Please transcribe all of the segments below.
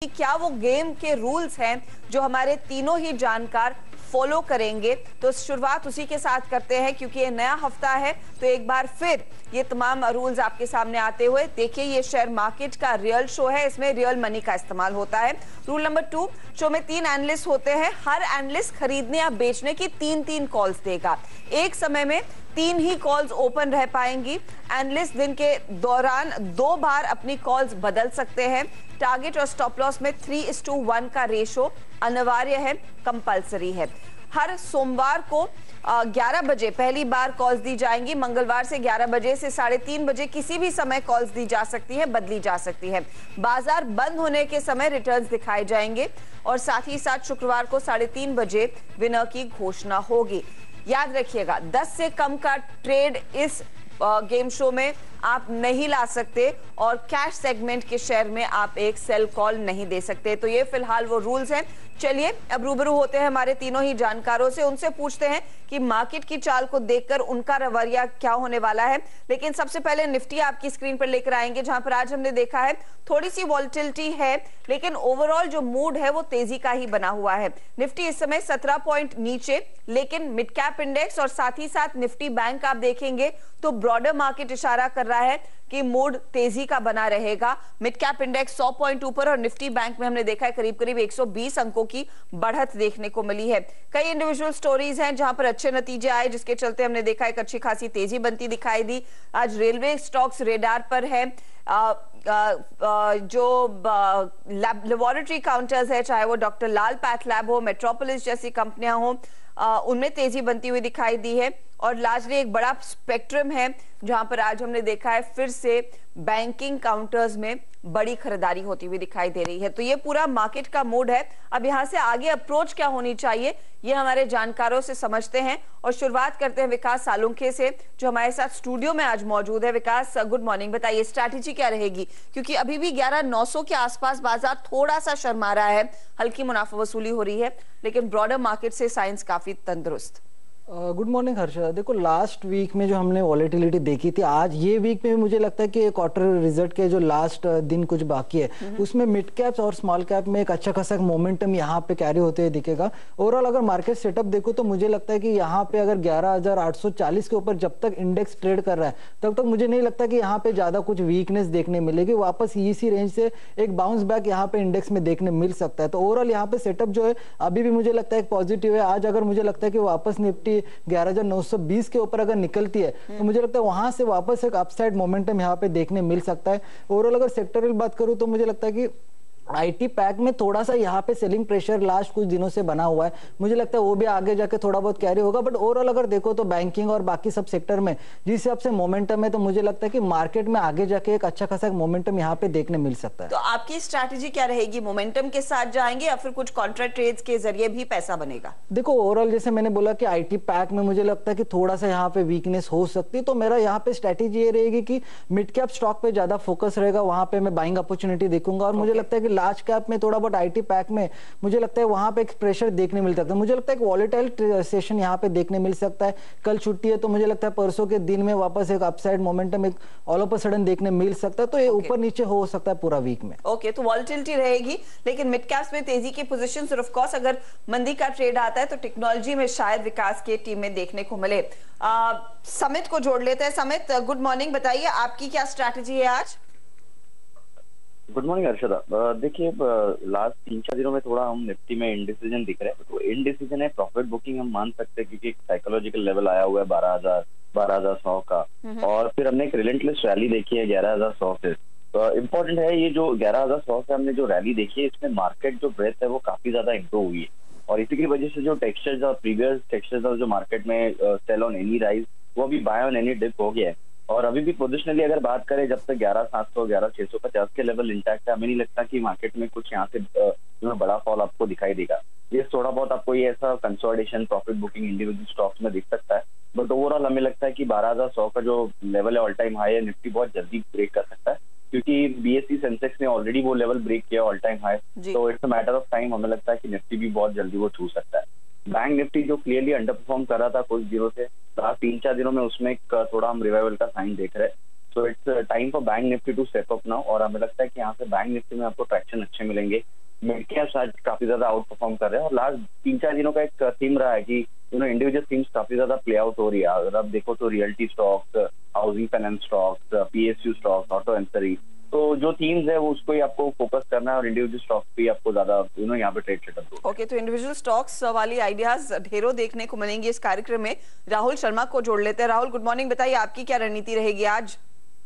क्या वो गेम के रूल्स हैं जो हमारे तीनों ही जानकार फॉलो करेंगे। तो शुरुआत उसी के साथ करते हैं, क्योंकि ये नया हफ्ता है तो एक बार फिर ये तमाम रूल्स आपके सामने आते हुए। देखिए, ये शेयर मार्केट का रियल शो है, इसमें रियल मनी का इस्तेमाल होता है। रूल नंबर 2, शो में 3 एनालिस्ट होते हैं। हर एनालिस्ट खरीदने या बेचने की 3-3 कॉल्स देगा। एक समय में 3 ही कॉल्स ओपन रह पाएंगी। एनालिस्ट दिन के दौरान 2 बार अपनी कॉल्स बदल सकते हैं। टारगेट और स्टॉप लॉस में 3:1 का रेशो अनिवार्य है, कंपलसरी है। हर सोमवार को 11 बजे पहली बार कॉल्स दी जाएंगी। मंगलवार से 11 बजे से 3:30 बजे किसी भी समय कॉल्स दी जा सकती है, बदली जा सकती है। बाजार बंद होने के समय रिटर्न्स दिखाए जाएंगे और साथ ही साथ शुक्रवार को 3:30 बजे विनर की घोषणा होगी। याद रखिएगा, 10 से कम का ट्रेड इस गेम शो में आप नहीं ला सकते और कैश सेगमेंट के शेयर में आप एक सेल कॉल नहीं दे सकते। तो ये फिलहाल वो रूल्स हैं। चलिए अब रूबरू होते हैं हमारे तीनों ही जानकारों से, उनसे पूछते हैं कि मार्केट की चाल को देखकर उनका रवैया क्या होने वाला है। लेकिन सबसे पहले निफ्टी आपकी स्क्रीन पर लेकर आएंगे, जहां पर आज हमने देखा है थोड़ी सी वॉलेटिलिटी है, लेकिन ओवरऑल जो मूड है वो तेजी का ही बना हुआ है। निफ्टी इस समय 17 पॉइंट नीचे, लेकिन मिड कैप इंडेक्स और साथ ही साथ निफ्टी बैंक आप देखेंगे तो ब्रॉडर मार्केट इशारा कर रहा है कि मूड तेजी का बना रहेगा। मिड कैप इंडेक्स 100 पॉइंट ऊपर और निफ्टी बैंक में हमने देखा है करीब करीब 120 अंकों की बढ़त देखने को मिली है। कई इंडिविजुअल स्टोरीज हैं जहां पर अच्छे नतीजे आए, जिसके चलते हमने देखा एक अच्छी खासी तेजी बनती दिखाई दी। आज रेलवे स्टॉक्स रेडार पर है। जो लेबोरेटरी काउंटर्स है, चाहे वो डॉक्टर लाल पैथ लैब हो, मेट्रोपोलिस जैसी कंपनियां हो, उनमें तेजी बनती हुई दिखाई दी है। और लार्जली एक बड़ा स्पेक्ट्रम है जहां पर आज हमने देखा है फिर से बैंकिंग काउंटर्स में बड़ी खरीदारी होती हुई दिखाई दे रही है। तो ये पूरा मार्केट का मूड है। अब यहां से आगे अप्रोच क्या होनी चाहिए, ये हमारे जानकारों से समझते हैं और शुरुआत करते हैं विकास सालुंखे से, जो हमारे साथ स्टूडियो में आज मौजूद है। Vikas, good morning. बताइए स्ट्रैटेजी क्या रहेगी, क्योंकि अभी भी 11,900 के आसपास बाजार थोड़ा सा शर्मा रहा है, हल्की मुनाफा वसूली हो रही है, लेकिन ब्रॉडर मार्केट से साइंस काफी तंदुरुस्त। Good morning Harsha. देखो, लास्ट वीक में जो हमने वॉलेटिलिटी देखी थी, आज ये वीक में मुझे लगता है कि क्वार्टर रिजल्ट के जो लास्ट दिन कुछ बाकी है उसमें मिड कैप्स और स्मॉल कैप में एक अच्छा खासा मोमेंटम यहाँ पे कैरी होते हुए दिखेगा। ओवरऑल अगर मार्केट सेटअप देखो तो मुझे लगता है कि यहाँ पे अगर 11,840 के ऊपर जब तक इंडेक्स ट्रेड कर रहा है तब तक मुझे नहीं लगता कि यहाँ पे ज्यादा कुछ वीकनेस देखने मिलेगी। वापस इसी रेंज से एक बाउंस बैक यहाँ पे इंडेक्स में देखने मिल सकता है। तो ओवरऑल यहाँ पे सेटअप जो है अभी भी मुझे लगता है पॉजिटिव है। आज अगर मुझे लगता है कि वापस निफ्टी 11,920 के ऊपर अगर निकलती है तो मुझे लगता है वहां से वापस एक अपसाइड मोमेंटम यहाँ पे देखने मिल सकता है। ओवरऑल अगर सेक्टरल बात करूं तो मुझे लगता है कि आईटी पैक में थोड़ा सा यहाँ पे सेलिंग प्रेशर लास्ट कुछ दिनों से बना हुआ है, मुझे लगता है वो भी आगे जाके थोड़ा बहुत कैरी होगा। बट ओवरऑल अगर देखो तो बैंकिंग और बाकी सब सेक्टर में जिस हिसाब से मोमेंटम है तो मुझे लगता है कि मार्केट में आगे जाके एक अच्छा खासा मोमेंटम यहाँ पे देखने मिल सकता है। तो आपकी स्ट्रैटेजी क्या रहेगी, मोमेंटम के साथ जाएंगे या फिर कुछ कॉन्ट्रैक्ट ट्रेड्स के जरिए भी पैसा बनेगा? देखो, ओवरऑल जैसे मैंने बोला कि आईटी पैक में मुझे लगता है कि थोड़ा सा यहाँ पे वीकनेस हो सकती है, तो मेरा यहाँ पे स्ट्रैटेजी ये रहेगी कि मिड कैप स्टॉक पे ज्यादा फोकस रहेगा, वहां पे मैं बाइंग अपॉर्चुनिटी देखूंगा। और मुझे लगता है कि लार्ज कैप में थोड़ा बहुत आईटी पैक में मुझे लगता है वहां पे एक प्रेशर देखने मिल सकता है। मुझे लगता है कि वॉलेटाइल सेशन यहां पे देखने मिल सकता है। कल छुट्टी है तो मुझे लगता है परसों के दिन में वापस एक अपसाइड मोमेंटम एक ऑल ऑफ अ सडन देखने मिल सकता है। तो ये ऊपर नीचे हो सकता है पूरा वीक में। ओके, तो वॉलेटिलिटी रहेगी, लेकिन मिड कैप्स में तेजी की पोजीशंस और ऑफ कोर्स अगर मंदी का ट्रेड आता है तो टेक्नोलॉजी में शायद विकास की टीम में देखने को मिले। समित को जोड़ लेते हैं। Samit, good morning. बताइए आपकी क्या स्ट्रैटेजी है आज? Good morning Harshada. देखिए, लास्ट 3-4 दिनों में थोड़ा हम निफ्टी में इनडिसीजन दिख रहे हैं। तो इनडिसीजन है, प्रॉफिट बुकिंग हम मान सकते हैं क्योंकि साइकोलॉजिकल लेवल आया हुआ है 12,100 का, और फिर हमने एक रिलेंटलेस रैली देखी है 11,100 से। इम्पोर्टेंट है ये जो 11,100 से हमने जो रैली देखी है, इसमें मार्केट जो ब्रेथ है वो काफी ज्यादा इम्प्रूव हुई है और इसी की वजह से जो टेक्सचर्स और प्रीवियस टेक्सचर्स और जो मार्केट में सेल ऑन एनी राइज वो अभी बाय ऑन एनी डिप हो गया है। और अभी भी पोजिशनली अगर बात करें, जब तक 11,700 11,650 के लेवल इंटैक्ट है, हमें नहीं लगता कि मार्केट में कुछ यहाँ से बड़ा फॉल आपको दिखाई देगा। ये थोड़ा बहुत आपको ये ऐसा consolidation profit booking individual stocks में दिख सकता है, बट ओवरऑल हमें लगता है कि 12,100 का जो लेवल है ऑल टाइम हाई है, निफ्टी बहुत जल्दी ब्रेक कर सकता है क्योंकि बीएसई सेंसेक्स ने ऑलरेडी वो लेवल ब्रेक किया ऑल टाइम हाई। तो it's a matter of time, हमें लगता है कि निफ्टी भी बहुत जल्दी वो छू सकता है। बैंक निफ्टी जो क्लियरली अंडर परफॉर्म कर रहा था कुछ दिनों से, लास्ट 3-4 दिनों में उसमें थोड़ा हम रिवाइवल का साइन देख रहे हैं। So it's time for bank Nifty to step up now, और हमें लगता है कि यहाँ से बैंक निफ्टी में आपको ट्रैक्शन अच्छे मिलेंगे। मिड कैप्स आज काफी ज्यादा आउट परफॉर्म कर रहे हैं, और लास्ट 3-4 दिनों का एक थीम रहा है कि इंडिविजुअल थीम्स काफी ज्यादा प्ले आउट हो रही है। अगर आप देखो तो realty stocks, housing finance stocks, PSU stocks, auto ancillary, तो जो थीम्स है वो उसको ही आपको फोकस करना है, और इंडिविजुअल स्टॉक्स पे आपको ज्यादा यहाँ पे ट्रेड सेटअप। ओके, तो इंडिविजुअल स्टॉक्स वाली आइडियाज ढेरों देखने को मिलेंगे इस कार्यक्रम में। राहुल शर्मा को जोड़ लेते हैं। राहुल, गुड मॉर्निंग, बताइए आपकी क्या रणनीति रहेगी आज?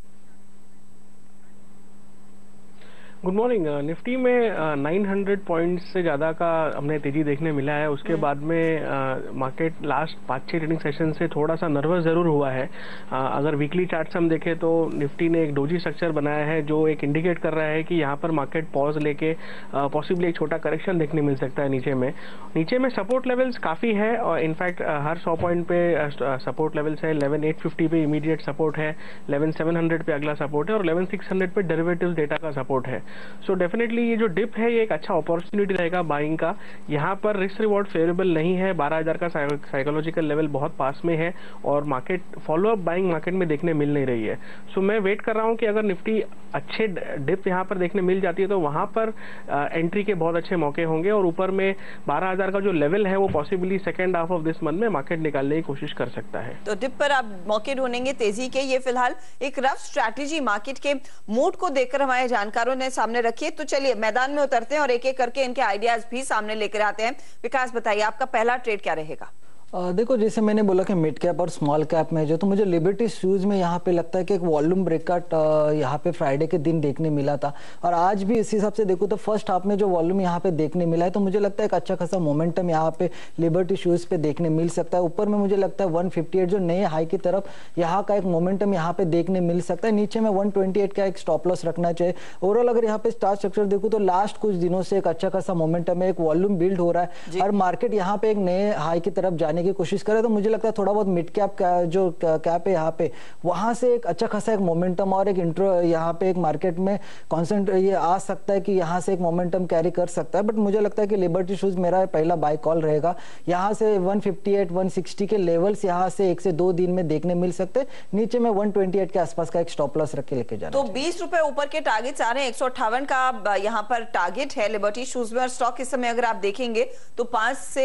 Good morning. निफ्टी में 900 पॉइंट्स से ज़्यादा का हमने तेजी देखने मिला है। उसके बाद में मार्केट लास्ट 5-6 ट्रेडिंग सेशन से थोड़ा सा नर्वस ज़रूर हुआ है। अगर वीकली चार्ट्स हम देखें तो निफ्टी ने एक डोजी स्ट्रक्चर बनाया है जो एक इंडिकेट कर रहा है कि यहाँ पर मार्केट पॉज लेके पॉसिबली एक छोटा करेक्शन देखने मिल सकता है। नीचे में सपोर्ट लेवल्स काफ़ी है, और इनफैक्ट हर 100 पॉइंट पे सपोर्ट लेवल्स है। 11,850 पे इमीडिएट सपोर्ट है, 11,700 पे अगला सपोर्ट है, और 11,600 पे डेरिवेटिव्स डेटा का सपोर्ट है। सो डेफिनेटली ये जो डिप है ये एक अच्छा अपॉर्चुनिटी रहेगा बाइंग का। यहाँ पर रिस्क रिवॉर्ड फेवरेबल नहीं है, 12,000 का साइकोलॉजिकल लेवल बहुत पास में है, और मार्केट फॉलोअप बाइंग मार्केट में देखने मिल नहीं रही है। सो मैं वेट कर रहा हूँ कि अगर निफ्टी अच्छे डिप यहाँ पर देखने मिल जाती है तो वहाँ पर एंट्री के बहुत अच्छे मौके होंगे, और ऊपर में 12,000 का जो लेवल है वो possibly second half of this month में मार्केट निकालने की कोशिश कर सकता है। तो डिप पर आप मौके ढूंढेंगे तेजी के। ये फिलहाल एक रफ स्ट्रैटेजी मार्केट के मूड को देखकर हमारे जानकारों ने सामने रखी है। तो चलिए मैदान में उतरते हैं और एक एक करके इनके आइडियाज भी सामने लेकर आते हैं। विकास, बताइए आपका पहला ट्रेड क्या रहेगा? देखो, जैसे मैंने बोला कि मिड कैप और स्मॉल कैप में जो, तो मुझे लिबर्टी शूज में यहाँ पे लगता है कि एक वॉल्यूम ब्रेकआउट यहाँ पे फ्राइडे के दिन देखने मिला था, और आज भी इस हिसाब से देखो तो फर्स्ट हाफ में जो वॉल्यूम यहाँ पे देखने मिला है, तो मुझे लगता है एक अच्छा खासा मोमेंटम यहाँ पे लिबर्टी शूज पे देखने मिल सकता है। ऊपर में मुझे लगता है 158 जो नए हाई की तरफ यहाँ का एक मोमेंटम यहाँ पे देखने मिल सकता है। नीचे में 128 का एक स्टॉप लॉस रखना चाहिए। ओवरऑल अगर यहाँ पे स्टार स्ट्रक्चर देखो तो लास्ट कुछ दिनों से एक अच्छा खासा मोमेंटम है, एक वॉल्यूम बिल्ड हो रहा है, और मार्केट यहाँ पे एक नए हाई की तरफ जाने की कोशिश करे, तो मुझे लगता है थोड़ा बहुत मिड कैप का जो कैप है यहाँ पे, वहां से एक अच्छा खासा एक मोमेंटम और एक इंट्रो यहाँ पे एक मार्केट में कॉन्सेंट्रेट ये आ सकता है कि यहाँ से एक मोमेंटम कैरी कर सकता है। बट मुझे लगता है कि लिबर्टी शूज मेरा पहला बाय कॉल रहेगा। यहाँ से 158 160 के लेवल्स यहाँ से 1 से 2 दिन में देखने मिल सकते हैं। नीचे में 128 के आसपास का एक स्टॉप लॉस रख के लेके जाना। तो 20 रुपए ऊपर के टारगेट्स आ रहे हैं। 158 का यहाँ पर टारगेट है लिबर्टी शूज में, और स्टॉक इस समय अगर आप देखेंगे तो 5 से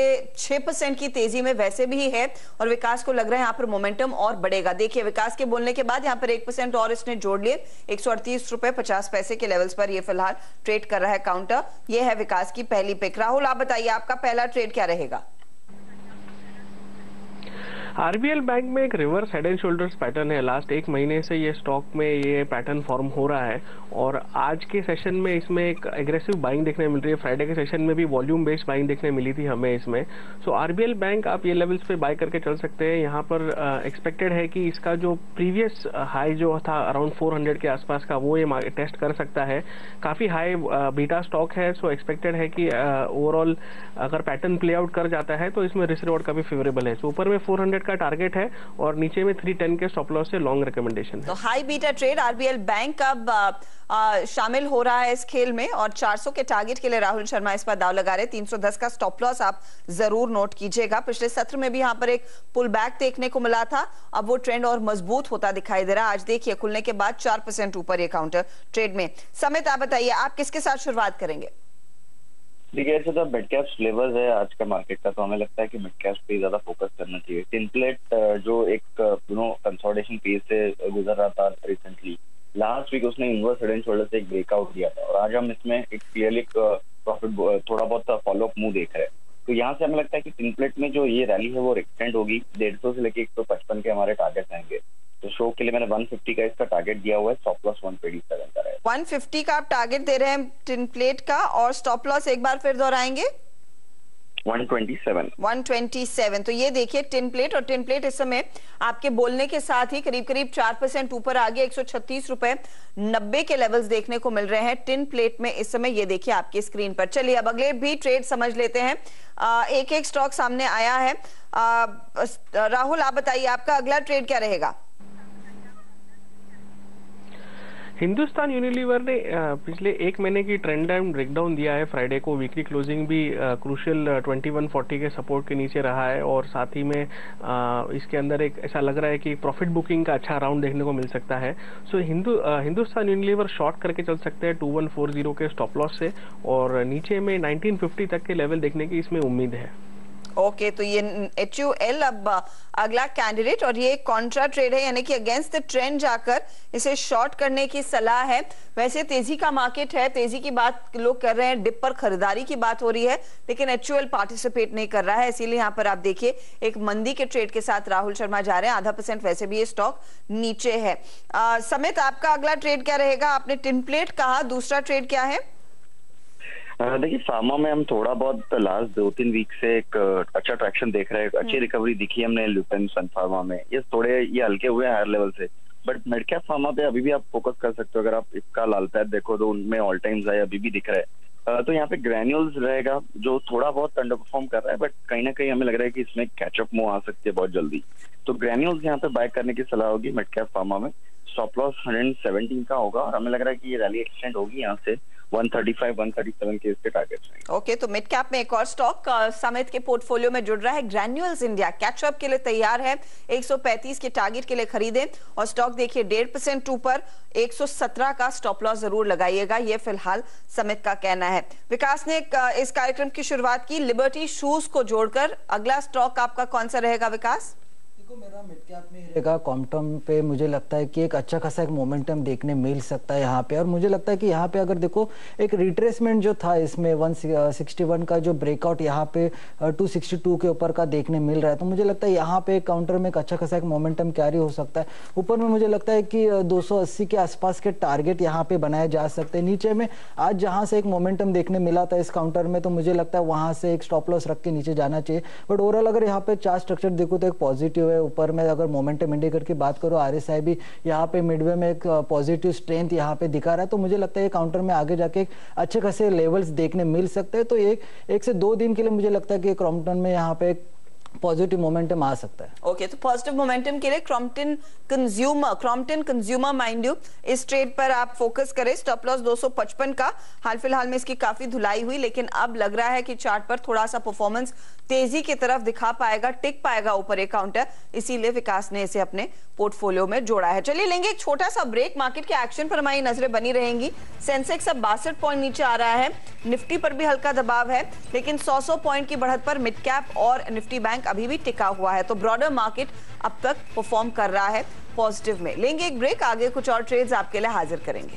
6% की तेजी में वैसे भी है, और विकास को लग रहा है यहाँ पर मोमेंटम और बढ़ेगा। देखिए, विकास के बोलने के बाद यहाँ पर 1% और इसने जोड़ लिए। 138 रुपए 50 पैसे के लेवल्स पर ये फिलहाल ट्रेड कर रहा है काउंटर। ये है विकास की पहली पिक। राहुल, आप बताइए आपका पहला ट्रेड क्या रहेगा? आरबीएल बैंक में एक reverse head and shoulders pattern है। लास्ट 1 महीने से ये स्टॉक में ये पैटर्न फॉर्म हो रहा है, और आज के सेशन में इसमें एक एग्रेसिव बाइंग देखने मिल रही है। फ्राइडे के सेशन में भी वॉल्यूम बेस्ड बाइंग देखने मिली थी हमें इसमें। सो आरबीएल बैंक आप ये लेवल्स पे बाय करके चल सकते हैं। यहाँ पर एक्सपेक्टेड है कि इसका जो प्रीवियस हाई जो था अराउंड 400 के आसपास का, वो ये टेस्ट कर सकता है। काफ़ी हाई बीटा स्टॉक है, सो एक्सपेक्टेड है कि ओवरऑल अगर पैटर्न प्ले आउट कर जाता है तो इसमें रिस्क रिवॉर्ड काफी फेवरेबल है। सो ऊपर में 400 का टारगेट है, और नीचे में 310 के स्टॉप लॉस से लॉन्ग रिकमेंडेशन। तो high beta trade RBL bank अब शामिल हो रहा है इस खेल में, और 400 के टारगेट के लिए राहुल शर्मा इस पर दाव लगा रहे। 310 का स्टॉप लॉस आप जरूर नोट कीजिएगा। पिछले सत्र में भी यहाँ पर एक पुल बैक देखने को मिला था, अब वो ट्रेंड और मजबूत होता दिखाई दे रहा है। आज देखिए खुलने के बाद 4% ऊपर ये काउंटर ट्रेड में। समित, आप बताइए आप किसके साथ शुरुआत करेंगे? देखिए, ऐसे तो मिड कैप फ्लेवर्स है आज का मार्केट का, तो हमें लगता है कि मिड कैप पे ज्यादा फोकस करना चाहिए। टिनप्लेट जो एक कंसोलिडेशन फेज से गुजर रहा था रिसेंटली, लास्ट वीक उसने इनवर्स हेड एंड शोल्डर से एक ब्रेकआउट दिया था, और आज हम इसमें एक क्लियरली प्रॉफिट थोड़ा बहुत फॉलो अप मूव देख रहे हैं। तो यहाँ से हमें लगता है कि टिनप्लेट में जो ये रैली है वो एक्सटेंड होगी। 150 से लेके 155 के हमारे टारगेट आएंगे। तो शो के लिए मैंने 150 का इसका टारगेट दिया हुआ है, स्टॉप लॉस 127 का है। 150 का आप टारगेट दे रहे हैं टिन प्लेट का, और स्टॉप लॉस एक बार फिर दोहराएंगे? 127। तो ये देखिए टिन प्लेट, और टिन प्लेट इस समय आपके बोलने के साथ ही करीब करीब 4% ऊपर आ गया। 136 रुपए 90 के लेवल्स देखने को मिल रहे हैं टिन प्लेट में इस समय, ये देखिए आपकी स्क्रीन पर। चलिए अब अगले भी ट्रेड समझ लेते हैं। एक एक स्टॉक सामने आया है। राहुल, आप बताइए आपका अगला ट्रेड क्या रहेगा? हिंदुस्तान यूनिलीवर ने पिछले एक महीने की ट्रेंड लाइन ब्रेकडाउन दिया है फ्राइडे को। वीकली क्लोजिंग भी क्रूशियल 2140 के सपोर्ट के नीचे रहा है और साथ ही में इसके अंदर एक ऐसा लग रहा है कि प्रॉफिट बुकिंग का अच्छा राउंड देखने को मिल सकता है। सो हिंदुस्तान यूनिलीवर शॉर्ट करके चल सकते हैं 2140 के स्टॉप लॉस से और नीचे में 1950 तक के लेवल देखने की इसमें उम्मीद है। ओके तो ये HUL अब अगला कैंडिडेट और ये कॉन्ट्रा ट्रेड है, यानी कि अगेंस्ट द ट्रेंड जाकर इसे शॉर्ट करने की सलाह है। वैसे तेजी का मार्केट है, तेजी की बात लोग कर रहे हैं, डिप पर खरीदारी की बात हो रही है, लेकिन HUL पार्टिसिपेट नहीं कर रहा है। इसीलिए यहाँ पर आप देखिए एक मंदी के ट्रेड के साथ राहुल शर्मा जा रहे हैं, 0.5% वैसे भी ये स्टॉक नीचे है। समित, आपका अगला ट्रेड क्या रहेगा? आपने टिन प्लेट कहा, दूसरा ट्रेड क्या है? देखिए फार्मा में हम थोड़ा बहुत लास्ट 2-3 वीक से एक अच्छा ट्रैक्शन देख रहे हैं, अच्छी रिकवरी दिखी है हमने लुपिन सन फार्मा में। ये थोड़े ये हल्के हुए हैं हायर लेवल से, बट मिड कैप फार्मा पे अभी भी आप फोकस कर सकते हो। अगर आप इसका लाल पैड देखो तो उनमें ऑल टाइम्स हाई अभी भी दिख रहा है। तो यहाँ पे ग्रैन्यूल्स रहेगा जो थोड़ा बहुत अंडर परफॉर्म कर रहा है, बट कहीं ना कहीं हमें लग रहा है कि इसमें कैचअप मूव आ सकती है बहुत जल्दी। तो ग्रैन्यूल्स यहाँ पे बाय करने की सलाह होगी मिड कैप फार्मा में। स्टॉप लॉस 117 का होगा और हमें लग रहा है कि ये रैली एक्सटेंड होगी यहाँ से 135-137 के इसके टारगेट्स हैं। ओके तो मिड कैप में एक और स्टॉक समित के पोर्टफोलियो में जुड़ रहा है, ग्रैन्यूल्स इंडिया। कैचअप के लिए तैयार है, 135 के टारगेट के लिए खरीदें और स्टॉक देखिए 1.5% ऊपर 117 का स्टॉप लॉस जरूर लगाइएगा, ये फिलहाल समित का कहना है। विकास ने इस कार्यक्रम की शुरुआत की लिबर्टी शूज को जोड़कर। अगला स्टॉक आपका कौन सा रहेगा विकास? मेरा मिड कैप में रहेगा कॉम्पटम पे। मुझे लगता है कि एक अच्छा खासा एक मोमेंटम देखने मिल सकता है यहाँ पे, और मुझे लगता है कि यहाँ पे अगर देखो एक रिट्रेसमेंट जो था इसमें 161 का जो ब्रेकआउट यहाँ पे 262 के ऊपर का देखने मिल रहा है, तो मुझे लगता है यहाँ पे काउंटर में एक अच्छा खासा एक मोमेंटम कैरी हो सकता है। ऊपर में मुझे लगता है कि 280 के आसपास के टारगेट यहाँ पे बनाए जा सकते हैं। नीचे में आज जहाँ से एक मोमेंटम देखने मिला था इस काउंटर में, तो मुझे लगता है वहां से एक स्टॉप लॉस रख के नीचे जाना चाहिए। बट ओवरऑल अगर यहाँ पे चार्ट स्ट्रक्चर देखो तो एक पॉजिटिव है। ऊपर में अगर मोमेंटम इंडिकेटर की बात करो, RSI भी यहाँ पे मिडवे में एक पॉजिटिव स्ट्रेंथ यहाँ पे दिखा रहा है, तो मुझे लगता है ये काउंटर में आगे जाके एक अच्छे खासे लेवल्स देखने मिल सकते हैं। तो एक से 2 दिन के लिए मुझे लगता है कि क्रॉम्पटन में यहाँ पे एक पॉजिटिव मोमेंटम आ सकता है। ओके तो पॉजिटिव मोमेंटम के लिए क्रॉम्पटन कंज्यूमर माइंड यू, इस ट्रेड पर आप फोकस करें। स्टॉप लॉस 255 का, हाल फिलहाल में इसकी काफी धुलाई हुई, लेकिन अब लग रहा है कि चार्ट पर थोड़ा सा परफॉर्मेंस तेजी की तरफ दिखा पाएगा, टिक पाएगा ऊपर एक काउंटर, इसीलिए विकास ने इसे अपने पोर्टफोलियो में जोड़ा है। चलिए लेंगे एक छोटा सा ब्रेक। मार्केट के एक्शन पर हमारी नजरें बनी रहेंगी। सेंसेक्स अब 62 पॉइंट नीचे आ रहा है, निफ्टी पर भी हल्का दबाव है, लेकिन 100 पॉइंट की बढ़त पर मिड कैप और निफ्टी बैंक अभी भी टिका हुआ है। तो ब्रॉडर मार्केट अब तक परफॉर्म कर रहा है पॉजिटिव में। लेंगे एक ब्रेक, आगे कुछ और ट्रेड्स आपके लिए हाजिर करेंगे।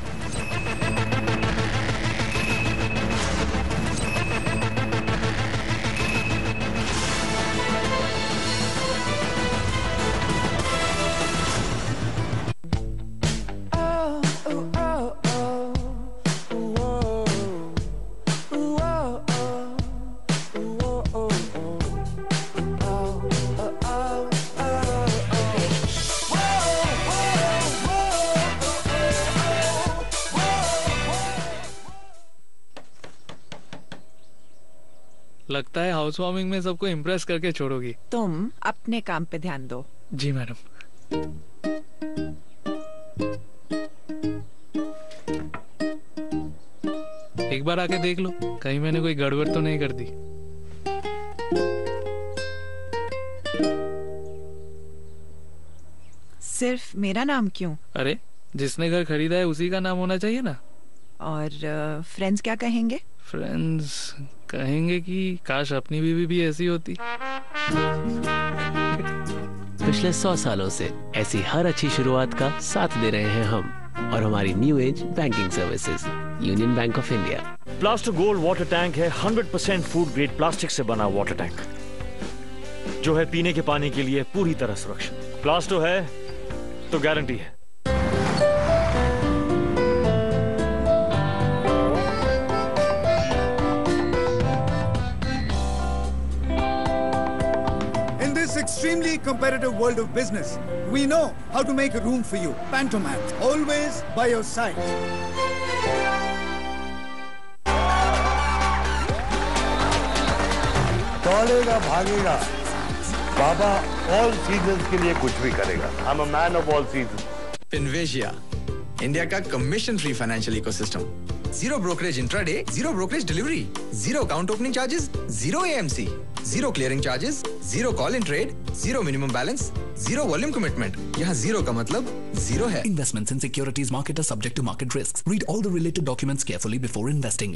लगता है हाउस वार्मिंग में सबको इम्प्रेस करके छोड़ोगी। तुम अपने काम पे ध्यान दो। जी मैडम। एक बार आके देख लो, कहीं मैंने कोई गड़बड़ तो नहीं कर दी। सिर्फ मेरा नाम क्यों? अरे जिसने घर खरीदा है उसी का नाम होना चाहिए ना। और फ्रेंड्स क्या कहेंगे? फ्रेंड्स कहेंगे कि काश अपनी बीवी भी ऐसी होती। पिछले 100 सालों से ऐसी हर अच्छी शुरुआत का साथ दे रहे हैं हम और हमारी new age banking services union bank of India. Plaster gold water tank है 100% फूड ग्रेड प्लास्टिक से बना वाटर टैंक, जो है पीने के पानी के लिए पूरी तरह सुरक्षित। प्लास्टर है तो गारंटी है। Extremely competitive world of business, we know how to make room for you. Pantomat, always by your side. दौड़ेगा भागेगा, बाबा ऑल सीजन्स के लिए कुछ भी करेगा। I'm a man of all seasons. Invesia, India का commission free financial ecosystem. Zero brokerage intraday, zero brokerage delivery, zero account opening charges, zero AMC, zero clearing charges, zero call in trade, zero minimum balance, zero volume commitment. यहाँ zero का मतलब zero है। Investments in securities market are subject to market risks. Read all the related documents carefully before investing.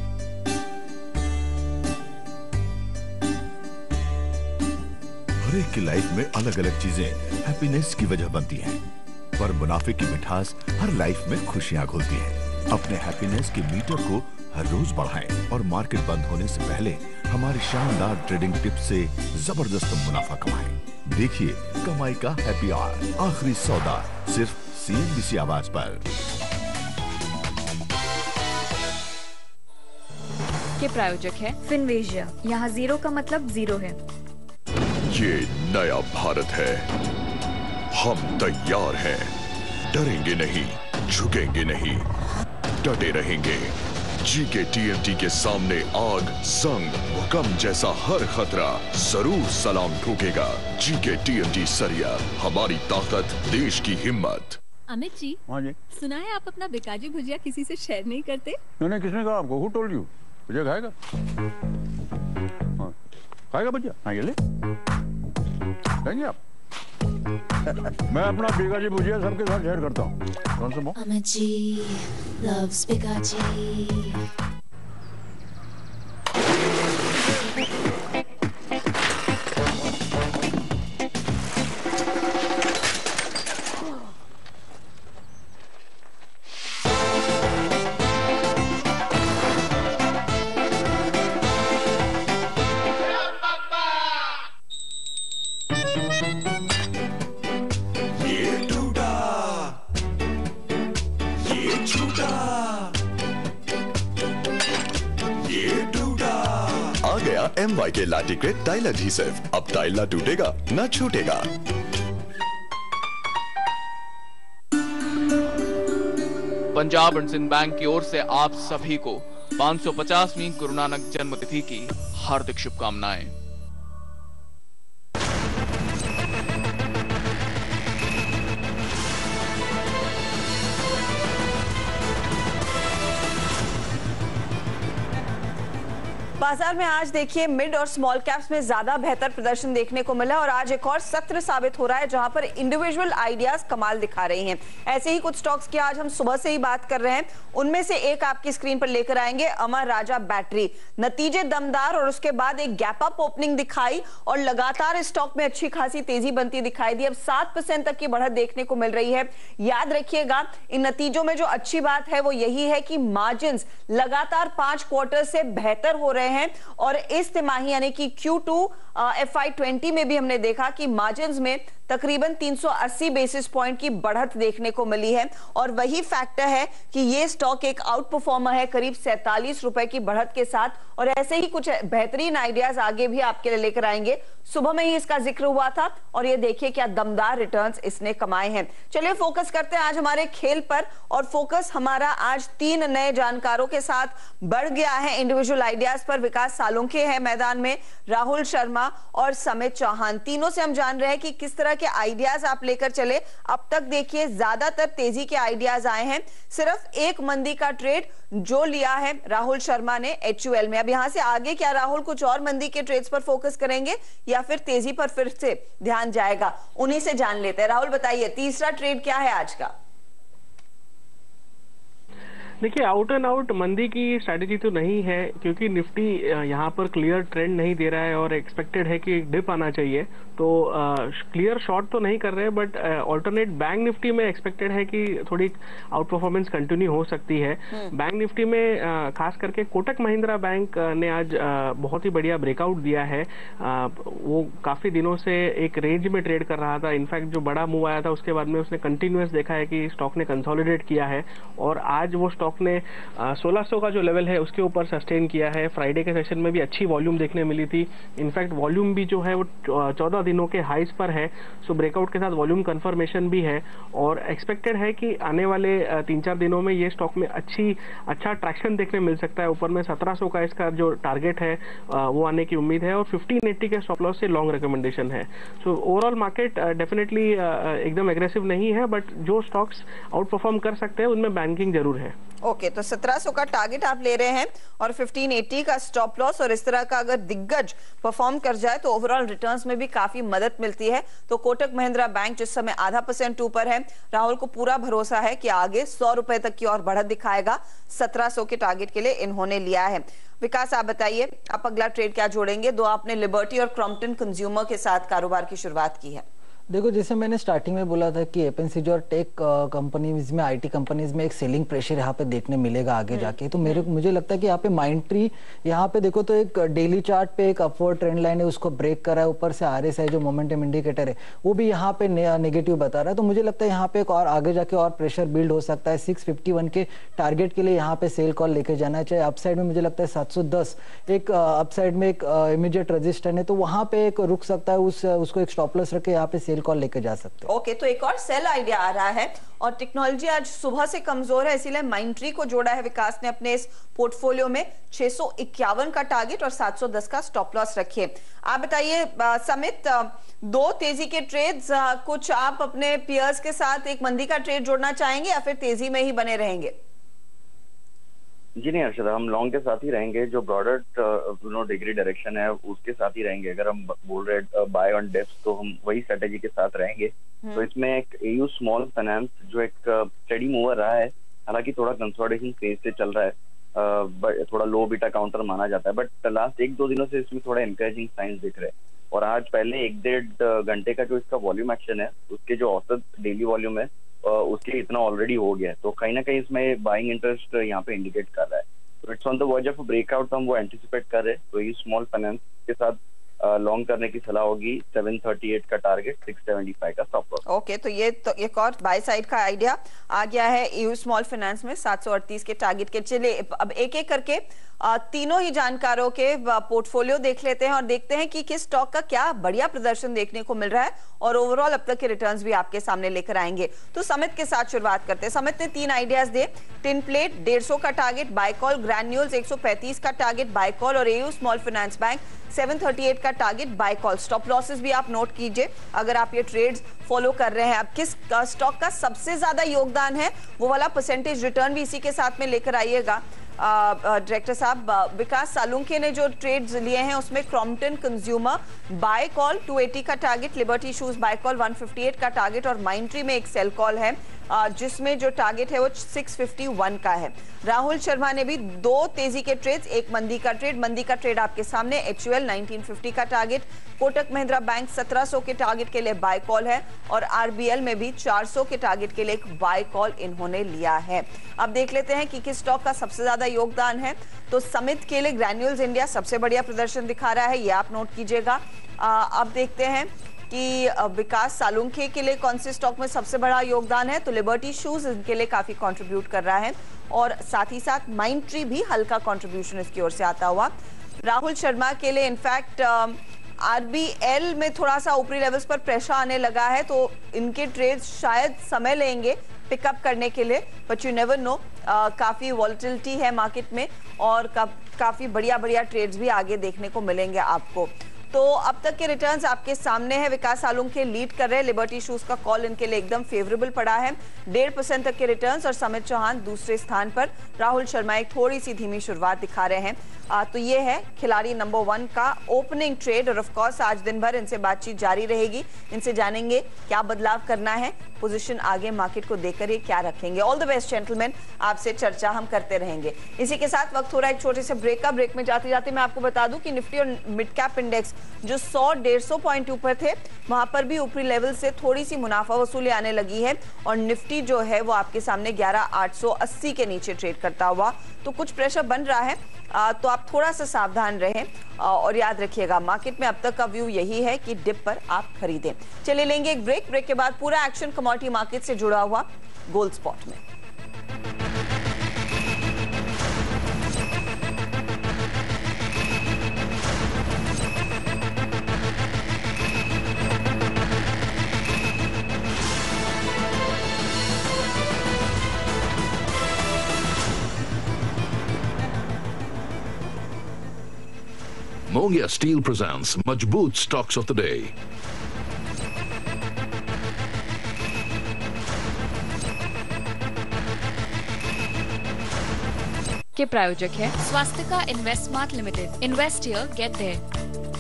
हर एक की life में अलग अलग चीजें हैप्पीनेस की वजह बनती हैं, पर मुनाफे की मिठास हर लाइफ में खुशियां घोलती है। अपने हैप्पीनेस के मीटर को हर रोज बढ़ाएं और मार्केट बंद होने से पहले हमारी शानदार ट्रेडिंग टिप्स से जबरदस्त मुनाफा कमाएं। देखिए कमाई का हैप्पी आवर, आखिरी सौदा सिर्फ CNBC आवाज पर। के प्रायोजक है फिनवेशिया। यहाँ जीरो का मतलब जीरो है। ये नया भारत है, हम तैयार हैं, डरेंगे नहीं, झुकेंगे नहीं, डटे रहेंगे। जी के TMT के सामने आग, जंग, भूकंप जैसा हर खतरा जरूर सलाम ठोकेगा। जी के TMT सरिया, हमारी ताकत, देश की हिम्मत। अमित जी, हाँ जी, सुना है आप अपना बिकाजी भुजिया किसी से शेयर नहीं करते? नहीं, किसने कहा आपको? Who told you? भुजिया खाएगा? हाँ, खाएगा भुजिया? हाँ, ये ले, खाएंगे आप? मैं अपना बिकाजी भुजिया सबके साथ शेयर करता हूँ। कौन सा? अमित जी loves बिकाजी। MY के लैटिक्रेट टाइल एडहेसिव, अब टाइल ना टूटेगा ना छूटेगा। पंजाब एंड सिंध बैंक की ओर से आप सभी को 550वीं गुरु नानक जन्मतिथि की हार्दिक शुभकामनाएं। बाजार में आज देखिए मिड और स्मॉल कैप्स में ज्यादा बेहतर प्रदर्शन देखने को मिला और आज एक और सत्र साबित हो रहा है जहां पर इंडिविजुअल आइडियाज कमाल दिखा रही हैं। ऐसे ही कुछ स्टॉक्स की आज हम सुबह से ही बात कर रहे हैं, उनमें से एक आपकी स्क्रीन पर लेकर आएंगे, अमर राजा बैटरी। नतीजे दमदार और उसके बाद एक गैप अप ओपनिंग दिखाई और लगातार इस स्टॉक में अच्छी खासी तेजी बनती दिखाई दी। अब 7% तक की बढ़त देखने को मिल रही है। याद रखिएगा इन नतीजों में जो अच्छी बात है वो यही है कि मार्जिन्स लगातार 5 क्वार्टर से बेहतर हो रहे हैं और इस तिमाही यानी कि Q2 FY20 में भी हमने देखा कि मार्जिन्स में तकरीबन 380 बेसिस पॉइंट की बढ़त देखने को मिली है और वही फैक्टर है कि ये स्टॉक एक आउट परफॉर्मर है करीब 47 रुपए की बढ़त के साथ। और ऐसे ही कुछ बेहतरीन आइडियाज आगे भी आपके लिए लेकर आएंगे। सुबह में ही इसका जिक्र हुआ था और ये देखिए क्या दमदार रिटर्न्स इसने कमाए हैं। चलिए फोकस करते हैं आज हमारे खेल पर और फोकस हमारा आज 3 नए जानकारों के साथ बढ़ गया है इंडिविजुअल आइडियाज पर। विकास सालुंखे है मैदान में, राहुल शर्मा और समित चौहान, तीनों से हम जान रहे हैं कि किस तरह के आइडियाज आप लेकर चले। अब तक देखिए ज्यादातर तेजी के आइडियाज आए हैं, सिर्फ एक मंदी का ट्रेड जो लिया है राहुल शर्मा ने HUL में। अब यहां से आगे क्या राहुल कुछ और मंदी के ट्रेड्स पर फोकस करेंगे या फिर तेजी पर फिर से ध्यान जाएगा, उन्हीं से जान लेते हैं। राहुल बताइए तीसरा ट्रेड क्या है आज का? देखिए आउट एंड आउट मंदी की स्ट्रैटेजी तो नहीं है क्योंकि निफ्टी यहाँ पर क्लियर ट्रेंड नहीं दे रहा है और एक्सपेक्टेड है कि डिप आना चाहिए, तो क्लियर शॉर्ट तो नहीं कर रहे हैं बट ऑल्टरनेट बैंक निफ्टी में एक्सपेक्टेड है कि थोड़ी आउट परफॉर्मेंस कंटिन्यू हो सकती है। बैंक निफ्टी में खास करके कोटक महिंद्रा बैंक ने आज बहुत ही बढ़िया ब्रेकआउट दिया है। वो काफी दिनों से एक रेंज में ट्रेड कर रहा था, इनफैक्ट जो बड़ा मूव आया था उसके बाद में उसने कंटिन्यूअस देखा है कि स्टॉक ने कंसोलिडेट किया है और आज वो स्टॉक स्टॉक ने 1600 का जो लेवल है उसके ऊपर सस्टेन किया है। फ्राइडे के सेशन में भी अच्छी वॉल्यूम देखने मिली थी। इनफैक्ट वॉल्यूम भी जो है वो 14 दिनों के हाईज पर है। सो ब्रेकआउट के साथ वॉल्यूम कंफर्मेशन भी है और एक्सपेक्टेड है कि आने वाले 3-4 दिनों में ये स्टॉक में अच्छा ट्रैक्शन देखने मिल सकता है। ऊपर में 1700 का इसका जो टारगेट है वो आने की उम्मीद है और 1580 के स्टॉप लॉस से लॉन्ग रिकमेंडेशन है। सो ओवरऑल मार्केट डेफिनेटली एकदम एग्रेसिव नहीं है, बट जो स्टॉक्स आउट परफॉर्म कर सकते हैं उनमें बैंकिंग जरूर है। ओके, तो 1700 का टारगेट आप ले रहे हैं और 1580 का स्टॉप लॉस, और इस तरह का अगर दिग्गज परफॉर्म कर जाए तो ओवरऑल रिटर्न्स में भी काफी मदद मिलती है। तो कोटक महिंद्रा बैंक जिस समय 0.5% ऊपर है, राहुल को पूरा भरोसा है कि आगे 100 रुपए तक की और बढ़त दिखाएगा। 1700 के टारगेट के लिए इन्होंने लिया है। विकास, आप बताइए, आप अगला ट्रेड क्या जोड़ेंगे? दो आपने लिबर्टी और क्रॉम्पटन कंज्यूमर के साथ कारोबार की शुरुआत की है। देखो, जैसे मैंने स्टार्टिंग में बोला था कि एफएमसीजी और टेक कंपनीज में, आईटी कंपनीज में एक सेलिंग प्रेशर यहाँ पे देखने मिलेगा आगे जाके। तो मुझे लगता है कि यहाँ पे माइंडट्री, यहाँ पे देखो तो एक डेली चार्ट पे एक अपवर्ड ट्रेंड लाइन है, उसको ब्रेक करा है। ऊपर से आरएसआई जो मोमेंटम इंडिकेटर है वो भी यहाँ पे नेगेटिव बता रहा है। तो मुझे लगता है यहाँ पे एक और आगे जाके और प्रेशर बिल्ड हो सकता है। 651 के टारगेट के लिए यहाँ पे सेल कॉल लेके जाना है। चाहे अपसाइड में मुझे लगता है 710 एक अपसाइड में एक इमीडिएट रजिस्टर है, तो वहां पे एक रुक सकता है। उसको एक स्टॉप लॉस रख के यहाँ पे सेल कॉल लेके जा सकते हैं। ओके, तो एक और सेल आइडिया आ रहा है और टेक्नोलॉजी आज सुबह से कमजोर है, इसीलिए माइंडट्री को जोड़ा है विकास ने अपने इस पोर्टफोलियो में। 651 का टारगेट और 710 का स्टॉप लॉस रखिए। आप बताइए समित, दो तेजी के ट्रेड्स, कुछ आप अपने पियर्स के साथ एक मंदी का ट्रेड जोड़ना चाहेंगे या फिर तेजी में ही बने रहेंगे? जी नहीं हर्षदा, हम लॉन्ग के साथ ही रहेंगे। जो ब्रॉडर डिग्री डायरेक्शन है उसके साथ ही रहेंगे। अगर हम बोल रहे बाय ऑन डिप्स तो हम वही स्ट्रेटेजी के साथ रहेंगे। तो इसमें एक एयू स्मॉल फाइनेंस जो एक स्टडी मूवर रहा है, हालांकि थोड़ा कंसोलिडेशन फेज से चल रहा है, थोड़ा लो बीटा काउंटर माना जाता है, बट लास्ट 1-2 दिनों से इसमें थोड़ा इंकरेजिंग साइंस दिख रहे हैं। और आज पहले 1-1.5 घंटे का जो इसका वॉल्यूम एक्शन है, उसके जो औसत डेली वॉल्यूम है उसके इतना ऑलरेडी हो गया है। तो कहीं ना कहीं इसमें बाइंग इंटरेस्ट यहाँ पे इंडिकेट कर रहा है। तो it's on the verge of breakout, तो हम वो एंटिसिपेट कर रहे हैं। तो ये स्मॉल फाइनेंस के साथ लॉन्ग करने की सलाह होगी। 738 का टारगेट, 675 का स्टॉप लॉस। ओके, तो ये तो एक और बाय साइड का आइडिया आ गया है ईयू स्मॉल फाइनेंस में 738 के टारगेट के। चलिए अब एक एक करके तीनों ही जानकारों के पोर्टफोलियो देख लेते हैं और देखते हैं कि किस स्टॉक का क्या बढ़िया प्रदर्शन देखने को मिल रहा है और ओवरऑल अब तक के रिटर्न्स भी आपके सामने लेकर आएंगे। तो समित के साथ शुरुआत करते हैं। समित ने 3 आइडियाज दिए। टिन प्लेट 150 का टारगेट बाय कॉल, ग्रैन्यूल्स 135 का टारगेट बाय कॉल और एयू स्मॉल फाइनेंस बैंक 738 का target buy call. Stop losses भी आप नोट कीजिए अगर आप ये ट्रेड्स फॉलो कर रहे हैं। अब किस स्टॉक का सबसे ज्यादा योगदान है वो वाला परसेंटेज रिटर्न भी इसी के साथ में लेकर आइएगा। डायरेक्टर साहब, विकास सालुंखे ने जो ट्रेड्स लिए हैं उसमें क्रॉम्पटन कंज्यूमर बाय कॉल 280 का target, Liberty shoes buy call 158 का टारगेट और माइंडट्री में एक सेल कॉल है जिसमें जो टारगेट है वो 651 का है। राहुल शर्मा ने भी 2 तेजी के ट्रेड्स, एक मंदी का ट्रेड आपके सामने, HUL 1950 का टारगेट, कोटक महिंद्रा बैंक 1700 के टारगेट के लिए बाय कॉल है और RBL में भी 400 के टारगेट के लिए एक बाय कॉल इन्होंने लिया है। अब देख लेते हैं कि किस स्टॉक का सबसे ज्यादा योगदान है। तो समित के लिए ग्रैन्यूल्स इंडिया सबसे बढ़िया प्रदर्शन दिखा रहा है, ये आप नोट कीजिएगा। अब देखते हैं कि विकास सालुंखे के लिए कौन से स्टॉक में सबसे बड़ा योगदान है। तो लिबर्टी शूज इनके लिए काफी कंट्रीब्यूट कर रहा है और साथ ही साथ माइंडट्री भी हल्का कंट्रीब्यूशन इसकी ओर से आता हुआ। राहुल शर्मा के लिए इनफैक्ट RBL में थोड़ा सा ऊपरी लेवल्स पर प्रेशर आने लगा है, तो इनके ट्रेड्स शायद समय लेंगे पिकअप करने के लिए, बट यू नेवर नो। काफी वॉलेटिलिटी है मार्केट में और काफी बढ़िया ट्रेड्स भी आगे देखने को मिलेंगे आपको। तो अब तक के रिटर्न्स आपके सामने है। विकास सालुंखे लीड कर रहे हैं, लिबर्टी शूज का कॉल इनके लिए एकदम फेवरेबल पड़ा है, 1.5% तक के रिटर्न्स और समित चौहान दूसरे स्थान पर। राहुल शर्मा एक थोड़ी सी धीमी शुरुआत दिखा रहे हैं। तो ये है खिलाड़ी नंबर 1 का ओपनिंग ट्रेड और ऑफ कोर्स आज दिन भर इनसे बातचीत जारी रहेगी। इनसे जानेंगे क्या बदलाव करना है, पोजीशन आगे मार्केट को देकर ये क्या रखेंगे। ऑल द बेस्ट जेंटलमैन, आपसे चर्चा हम करते रहेंगे। इसी के साथ वक्त हो रहा है एक छोटे से ब्रेक का। ब्रेक में जाते जाते मैं आपको बता दूं कि निफ्टी और मिड कैप इंडेक्स जो 100-150 पॉइंट ऊपर थे वहां पर भी ऊपरी लेवल से थोड़ी सी मुनाफा वसूली आने लगी है और निफ्टी जो है वो आपके सामने 11,880 के नीचे ट्रेड करता हुआ, तो कुछ प्रेशर बन रहा है। तो आप थोड़ा सा सावधान रहें और याद रखिएगा मार्केट में अब तक का व्यू यही है कि डिप पर आप खरीदें। चलिए लेंगे एक ब्रेक के बाद पूरा एक्शन कमोडिटी मार्केट से जुड़ा हुआ गोल्ड स्पॉट में। Mongia Steel presents Majboot Stocks of the Day. के प्रायोजक है Swastika Investmart limited. Invest here, get there.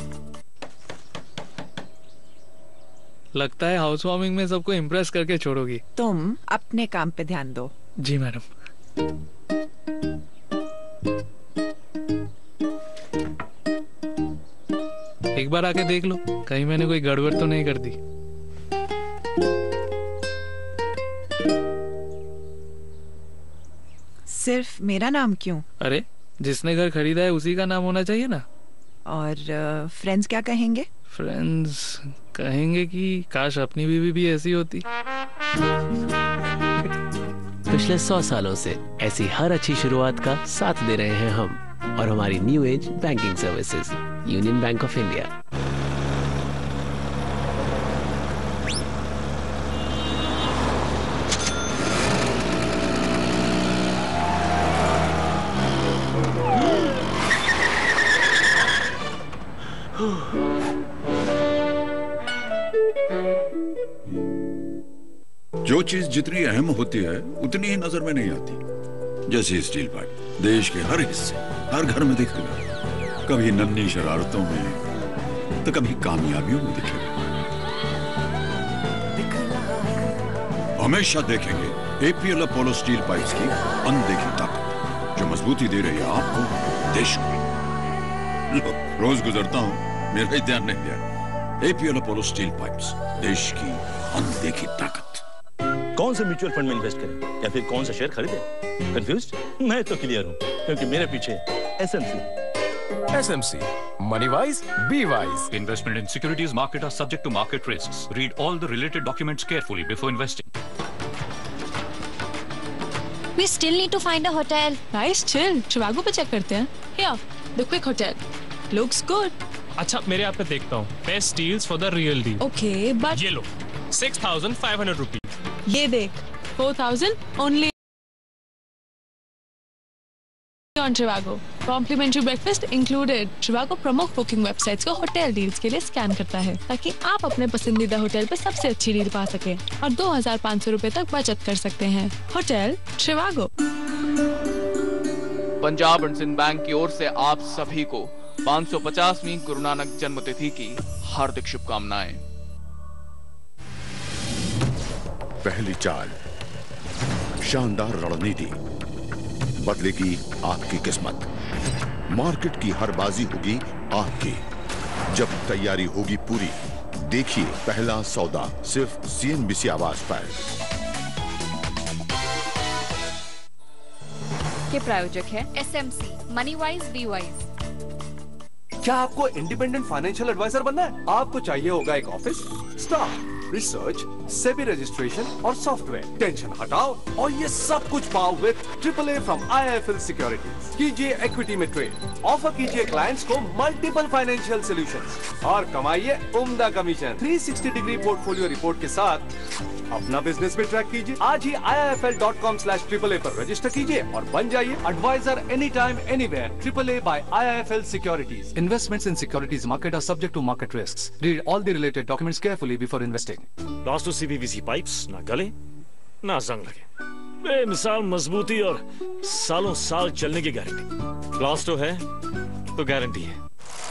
लगता है हाउस वार्मिंग में सबको इम्प्रेस करके छोड़ोगी। तुम अपने काम पे ध्यान दो। जी मैडम। एक बार आके देख लो, कहीं मैंने कोई गड़बड़ तो नहीं कर दी। सिर्फ मेरा नाम क्यों? अरे जिसने घर खरीदा है उसी का नाम होना चाहिए ना। और फ्रेंड्स क्या कहेंगे? फ्रेंड्स कहेंगे कि काश अपनी बीवी भी ऐसी होती। पिछले 100 सालों से ऐसी हर अच्छी शुरुआत का साथ दे रहे हैं हम और हमारी new age banking services union bank of India. जो चीज जितनी अहम होती है उतनी ही नजर में नहीं आती। जैसे स्टील पाइप देश के हर हिस्से, हर घर में दिखेगा, कभी नन्ही शरारतों में तो कभी कामयाबियों में दिखेगा। हमेशा देखेंगे एपीएल अपोलो स्टील पाइप्स की अनदेखी ताकत, जो मजबूती दे रही है आपको, देश को। रोज गुजरता हूं, मेरा ही ध्यान नहीं गया। एपीएल अपोलो स्टील पाइप्स, देश की अनदेखी ताकत। कौन से म्यूचुअल फंड में इन्वेस्ट करें या फिर कौन सा शेयर खरीदें? कंफ्यूज्ड? मैं तो क्लियर हूं, क्योंकि मेरे पीछे SMC. Money wise, be wise. Investment in securities market are subject to market risks. Read all the related documents carefully before investing. We still need to find a hotel. Nice, chill. Chicago पे check करते हैं. Here, the quick hotel. Looks good. अच्छा, मेरे आप पे देखता हूँ. Best deals for the real deal. Okay, but ये लो, 6,500 rupees. ये देख, 4,000 only on Trivago. Complimentary breakfast included. Trivago प्रमुख बुकिंग वेबसाइट्स को होटल डील्स के लिए स्कैन करता है, ताकि आप अपने पसंदीदा होटल पर सबसे अच्छी डील पा सकें और 2,500 रुपए तक बचत कर सकते हैं। Hotel Trivago। Punjab and Sind bank की ओर से आप सभी को 550वीं गुरु नानक जन्मतिथि की हार्दिक शुभकामनाएं। पहली चाल, शानदार रणनीति बदलेगी आपकी किस्मत। मार्केट की हर बाजी होगी आपकी, जब तैयारी होगी पूरी। देखिए पहला सौदा सिर्फ CNBC आवाज पर। के प्रायोजक है SMC, money wise, be wise. क्या आपको इंडिपेंडेंट फाइनेंशियल एडवाइजर बनना है? आपको चाहिए होगा एक office, staff, research, SEBI registration और सॉफ्टवेयर। टेंशन हटाओ और ये सब कुछ पाओ with AAA from IIFL securities. कीजिए इक्विटी में ट्रेड, ऑफर कीजिए क्लाइंट्स को मल्टीपल फाइनेंशियल सॉल्यूशंस और कमाइए उम्दा कमीशन। 360 डिग्री पोर्टफोलियो रिपोर्ट के साथ अपना बिजनेस भी ट्रैक कीजिए। आज ही IIFL.com/AAA पर रजिस्टर कीजिए और बन जाइए advisor any time anywhere. AAA by IIFL securities. Investments in securities market are subject to market risks. Read all the related documents carefully before investing. Plasto CPVC pipes ना गले ना जंग लगे, बेमिसाल मजबूती और सालों साल चलने की गारंटी। प्लास्टो है तो गारंटी है।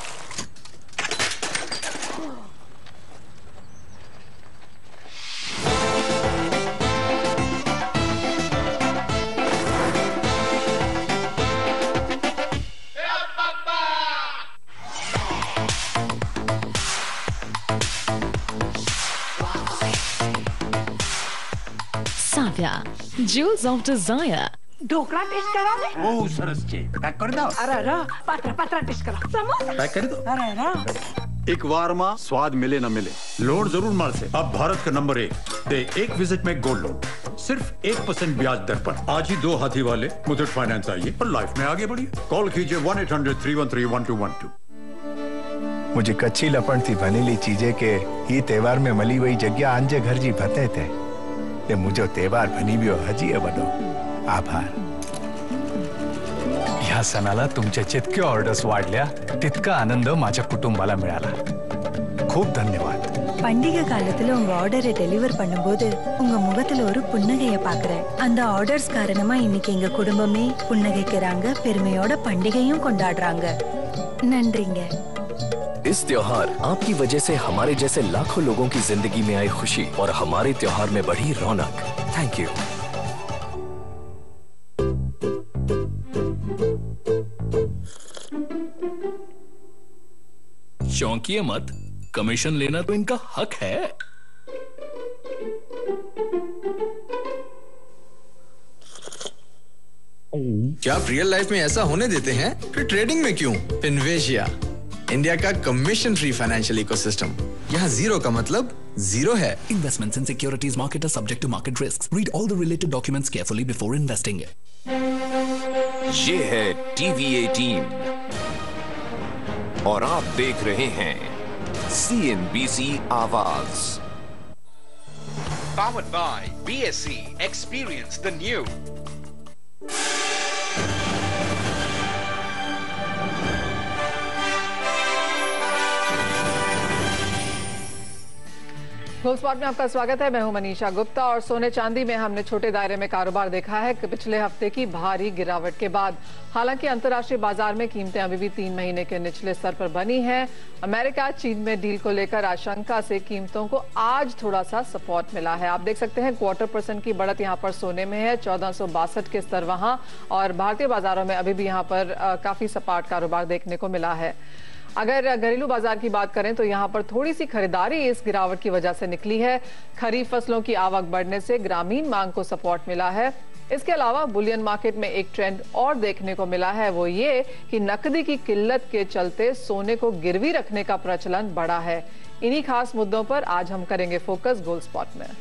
Jewels of Desire. Dhokla taste करा ने. બહુ સરસ છે. પેક કરી દો. અરે અરે પાત્રા પાત્રા ટેસ્ટ કરા. સમોસા પેક કરી દો. અરે અરે एक बार में स्वाद मिले ना मिले, लोन जरूर मार से। अब भारत का नंबर 1 दे एक विजिट में गोल्ड लोन सिर्फ 1% ब्याज दर पर। आज ही 2 हाथी वाले मुथूट फाइनेंस आइए और लाइफ में आगे बढ़िए। कॉल कीजिए 1-800-313-1212। मुझे कच्ची लपण थी बनेली चीजें के ये त्योहार में मली वही जगह आंजे घर जी भते थे। ते मुझे त्योहार बनी भी हजी बनो आभार। ह्या सणाला तुमच्या जितक्या ऑर्डर्स वाढल्या तितका आनंद माझ्या कुटुंबाला मिळाला. खूप धन्यवाद. பண்டிகை காலத்துல உங்க ஆர்டரை டெலிவர் பண்ணும்போது உங்க முகத்துல ஒரு புன்னகையை பாக்குறேன். அந்த ஆர்டர்ஸ் காரணமா இன்னைக்கு எங்க குடும்பமே புன்னகைக்கிறாங்க, பெருமையோட பண்டிகையும் கொண்டாடுறாங்க. நன்றிங்க. इस त्योहार आपकी वजह से हमारे जैसे लाखों लोगों की जिंदगी में आई खुशी और हमारे त्योहार में बढ़ी रौनक. Thank you. चौंकिए मत, कमीशन लेना तो इनका हक है. क्या आप रियल लाइफ में ऐसा होने देते हैं? फिर ट्रेडिंग में क्यों? फिनवेशिया, इंडिया का कमीशन फ्री फाइनेंशियल इकोसिस्टम. यहाँ जीरो का मतलब जीरो है. Investments in securities market are subject to market risks. Read all the related documents carefully before investing. ये है टीवी 18 और आप देख रहे हैं CNBC आवाज. Powered by BSC. Experience the new. Gold spot में आपका स्वागत है. मैं हूं मनीषा गुप्ता और सोने चांदी में हमने छोटे दायरे में कारोबार देखा है कि पिछले हफ्ते की भारी गिरावट के बाद. हालांकि अंतर्राष्ट्रीय बाजार में कीमतें अभी भी 3 महीने के निचले स्तर पर बनी हैं. अमेरिका चीन में डील को लेकर आशंका से कीमतों को आज थोड़ा सा सपोर्ट मिला है. आप देख सकते हैं 0.25% की बढ़त यहां पर सोने में है, 1462 के स्तर वहां, और भारतीय बाजारों में अभी भी यहां पर काफी सपाट कारोबार देखने को मिला है. अगर घरेलू बाजार की बात करें तो यहां पर थोड़ी सी खरीदारी इस गिरावट की वजह से निकली है. खरीफ फसलों की आवक बढ़ने से ग्रामीण मांग को सपोर्ट मिला है. इसके अलावा बुलियन मार्केट में एक ट्रेंड और देखने को मिला है, वो ये कि नकदी की किल्लत के चलते सोने को गिरवी रखने का प्रचलन बढ़ा है. इन्हीं खास मुद्दों पर आज हम करेंगे फोकस गोल्ड स्पॉट में.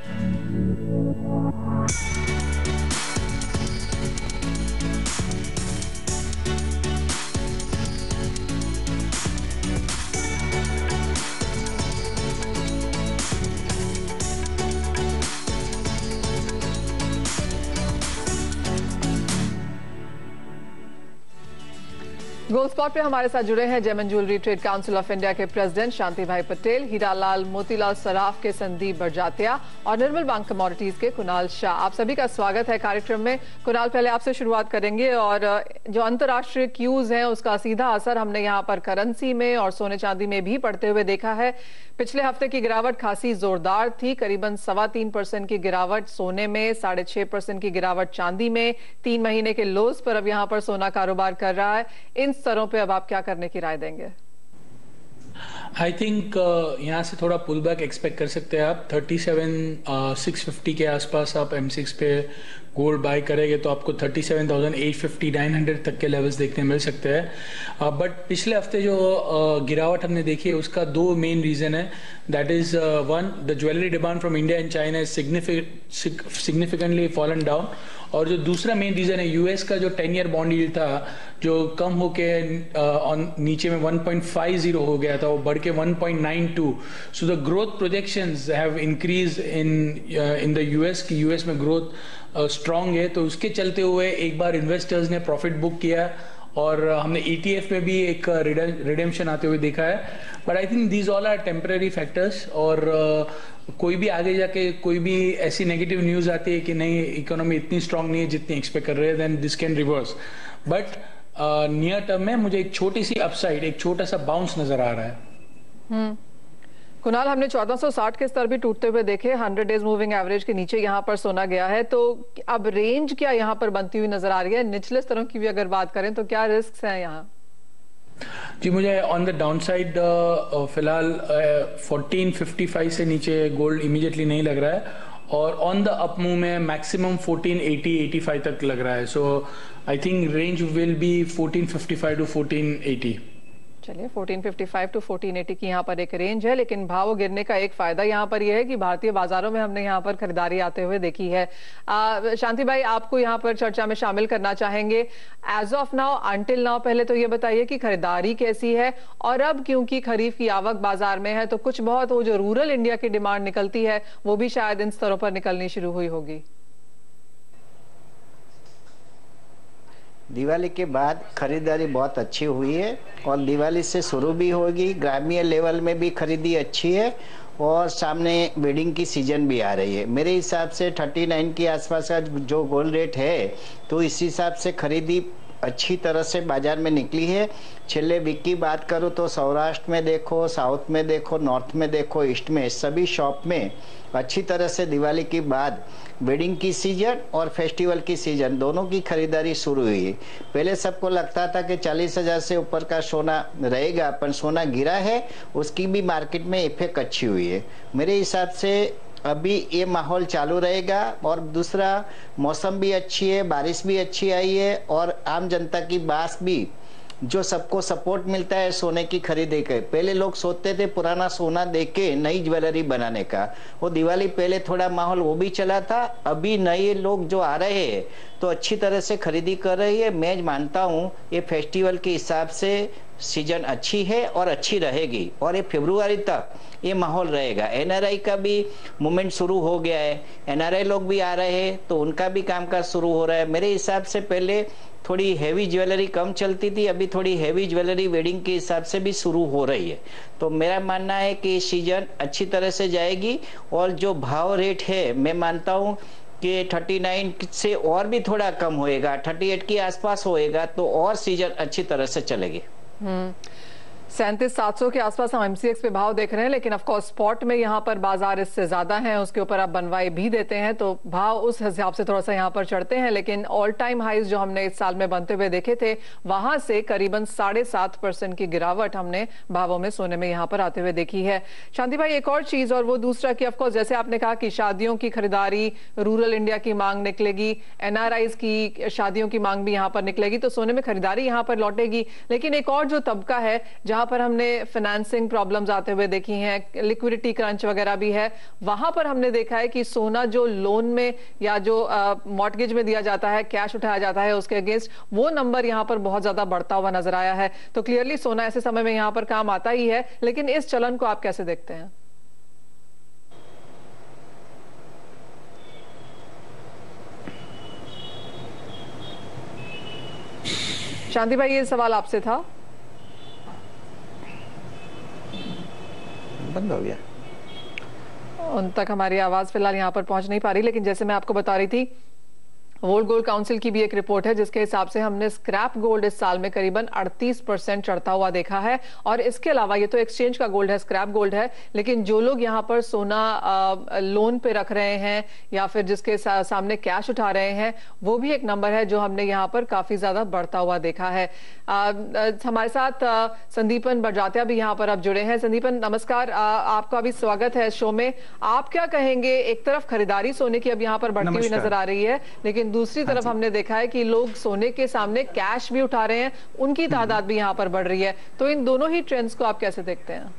गोल्ड स्पॉट पे हमारे साथ जुड़े हैं gem and jewellery trade council of India के प्रेसिडेंट शांति भाई पटेल, हीरालाल मोतीलाल सराफ के संदीप बरजातिया और निर्मल बैंक कमोडिटीज के कुणाल शाह. आप सभी का स्वागत है कार्यक्रम में. कुणाल, पहले आपसे शुरुआत करेंगे और जो अंतर्राष्ट्रीय क्यूज हैं उसका सीधा असर हमने यहाँ पर करेंसी में और सोने चांदी में भी पड़ते हुए देखा है. पिछले हफ्ते की गिरावट खासी जोरदार थी, करीबन 3.25% की गिरावट सोने में, 6.5% की गिरावट चांदी में. 3 महीने के लोज पर अब यहाँ पर सोना कारोबार कर रहा है. इन स्तरों पे अब आप क्या करने की राय देंगे? आई थिंक यहाँ से थोड़ा पुल बैक एक्सपेक्ट कर सकते हैं आप. 37,650 के आसपास आप M6 पे गोल्ड बाय करेंगे तो आपको 37,850 900 तक के लेवल्स देखने मिल सकते हैं. बट पिछले हफ्ते जो गिरावट हमने देखी है उसका 2 मेन रीजन है. That is one, the jewellery demand from India and China is significantly fallen down. और जो दूसरा मेन रीजन है यूएस का जो 10 ईयर बॉन्ड यील्ड था जो कम होके नीचे में 1.50 हो गया था, वो बढ़ के 1.92. So the growth projections have increase in the US की यूएस में ग्रोथ स्ट्रांग है. तो उसके चलते हुए एक बार इन्वेस्टर्स ने प्रॉफिट बुक किया और हमने ETF में भी एक रिडेम्पशन आते हुए देखा है. But I think these all are temporary factors और कोई भी आगे जाके कोई भी ऐसी नेगेटिव न्यूज आती है कि नहीं इकोनॉमी इतनी स्ट्रांग नहीं है जितनी एक्सपेक्ट कर रहे हैं, then this can reverse. But near term में मुझे एक छोटी सी अपसाइड, एक छोटा सा बाउंस नजर आ रहा है. कुणाल, हमने 1460 के स्तर भी टूटते हुए देखे, 100 डेज मूविंग एवरेज के नीचे यहाँ पर सोना गया है. तो अब रेंज क्या यहाँ पर बनती हुई नजर आ रही है? निचले स्तरों की भी अगर बात करें तो क्या रिस्क हैं यहाँ? जी, मुझे ऑन द डाउन साइड फिलहाल 1455 से नीचे गोल्ड इमीडिएटली नहीं लग रहा है और ऑन द अप मूव में मैक्सिमम 1480-85 तक लग रहा है. So I think range will be 1455 to 1480. चलिए, 1455 टू 1480 की यहाँ पर एक रेंज है. लेकिन भाव गिरने का एक फायदा यहाँ पर यह है कि भारतीय बाजारों में हमने यहाँ पर खरीदारी आते हुए देखी है. शांति भाई, आपको यहाँ पर चर्चा में शामिल करना चाहेंगे. As of now, until now, पहले तो ये बताइए कि खरीदारी कैसी है और अब क्योंकि खरीफ की आवक बाजार में है तो कुछ बहुत वो जो रूरल इंडिया की डिमांड निकलती है वो भी शायद इन स्तरों पर निकलनी शुरू हुई होगी. दिवाली के बाद खरीदारी बहुत अच्छी हुई है और दिवाली से शुरू भी होगी। ग्रामीण लेवल में भी खरीदी अच्छी है और सामने वेडिंग की सीजन भी आ रही है। मेरे हिसाब से 39 के आसपास का जो गोल्ड रेट है, तो इस हिसाब से खरीदी अच्छी तरह से बाजार में निकली है। छेल्ले वीक की बात करूँ तो सौराष्ट्र में देखो, साउथ में देखो, नॉर्थ में देखो, ईस्ट में, सभी शॉप में अच्छी तरह से दिवाली के बाद वेडिंग की सीजन और फेस्टिवल की सीजन दोनों की खरीदारी शुरू हुई है। पहले सबको लगता था कि 40,000 से ऊपर का सोना रहेगा, पर सोना गिरा है, उसकी भी मार्केट में इफेक्ट अच्छी हुई है। मेरे हिसाब से अभी ये माहौल चालू रहेगा और दूसरा मौसम भी अच्छी है, बारिश भी अच्छी आई है और आम जनता की बात भी जो सबको सपोर्ट मिलता है सोने की खरीदी के। पहले लोग सोचते थे पुराना सोना देके नई ज्वेलरी बनाने का, वो दिवाली पहले थोड़ा माहौल वो भी चला था। अभी नए लोग जो आ रहे हैं तो अच्छी तरह से खरीदी कर रही है। मैं मानता हूँ ये फेस्टिवल के हिसाब से सीजन अच्छी है और अच्छी रहेगी और ये फरवरी तक ये माहौल रहेगा। एनआरआई का भी मूवमेंट शुरू हो गया है, एनआरआई लोग भी आ रहे हैं तो उनका भी कामकाज शुरू हो रहा है। मेरे हिसाब से पहले थोड़ी हैवी ज्वेलरी कम चलती थी, अभी थोड़ी हैवी ज्वेलरी वेडिंग के हिसाब से भी शुरू हो रही है। तो मेरा मानना है कि ये सीजन अच्छी तरह से जाएगी और जो भाव रेट है मैं मानता हूँ कि 39 से और भी थोड़ा कम होएगा, 38 के आसपास होएगा तो और सीजन अच्छी तरह से चलेगी। 37,700 के आसपास हम एमसीएक्स पे भाव देख रहे हैं, लेकिन ऑफ कोर्स स्पॉट में यहाँ पर बाजार इससे ज्यादा है, उसके ऊपर आप बनवाई भी देते हैं तो भाव उस हिसाब से थोड़ा सा यहाँ पर चढ़ते हैं। लेकिन ऑल टाइम हाइज जो हमने इस साल में बनते हुए देखे थे, वहां से करीबन 7.5% की गिरावट हमने भावों में सोने में यहाँ पर आते हुए देखी है। शांति भाई, एक और चीज और वो दूसरा कि ऑफकोर्स जैसे आपने कहा कि शादियों की खरीदारी, रूरल इंडिया की मांग निकलेगी, एनआरआईज की शादियों की मांग भी यहाँ पर निकलेगी तो सोने में खरीदारी यहाँ पर लौटेगी। लेकिन एक और जो तबका है जहां पर हमने फाइनेंसिंग प्रॉब्लम्स आते हुए देखी हैं, लिक्विडिटी क्रंच वगैरह भी है, वहां पर हमने देखा है कि सोना जो लोन में या जो मॉर्टगेज में दिया जाता है, कैश उठाया जाता है उसके अगेंस्ट, वो नंबर यहां पर बहुत ज्यादा बढ़ता हुआ नजर आया है। तो क्लियरली सोना ऐसे समय में यहां पर काम आता ही है, लेकिन इस चलन को आप कैसे देखते हैं? शांति भाई, ये सवाल आपसे था। बंद हो गया, उन तक हमारी आवाज फिलहाल यहां पर पहुंच नहीं पा रही। लेकिन जैसे मैं आपको बता रही थी, वर्ल्ड गोल्ड काउंसिल की भी एक रिपोर्ट है जिसके हिसाब से हमने स्क्रैप गोल्ड इस साल में करीबन 38% चढ़ता हुआ देखा है। और इसके अलावा ये तो एक्सचेंज का गोल्ड है, स्क्रैप गोल्ड है, लेकिन जो लोग यहाँ पर सोना लोन पे रख रहे हैं या फिर जिसके सामने कैश उठा रहे हैं, वो भी एक नंबर है जो हमने यहाँ पर काफी ज्यादा बढ़ता हुआ देखा है। हमारे साथ संदीपन बरजात्या भी यहाँ पर अब जुड़े हैं। संदीपन नमस्कार, आपका भी स्वागत है शो में। आप क्या कहेंगे, एक तरफ खरीदारी सोने की अब यहाँ पर बढ़ती हुई नजर आ रही है, लेकिन दूसरी तरफ हमने देखा है कि लोग सोने के सामने कैश भी उठा रहे हैं, उनकी तादाद भी यहाँ पर बढ़ रही है। तो इन दोनों ही ट्रेंड्स को आप कैसे देखते हैं?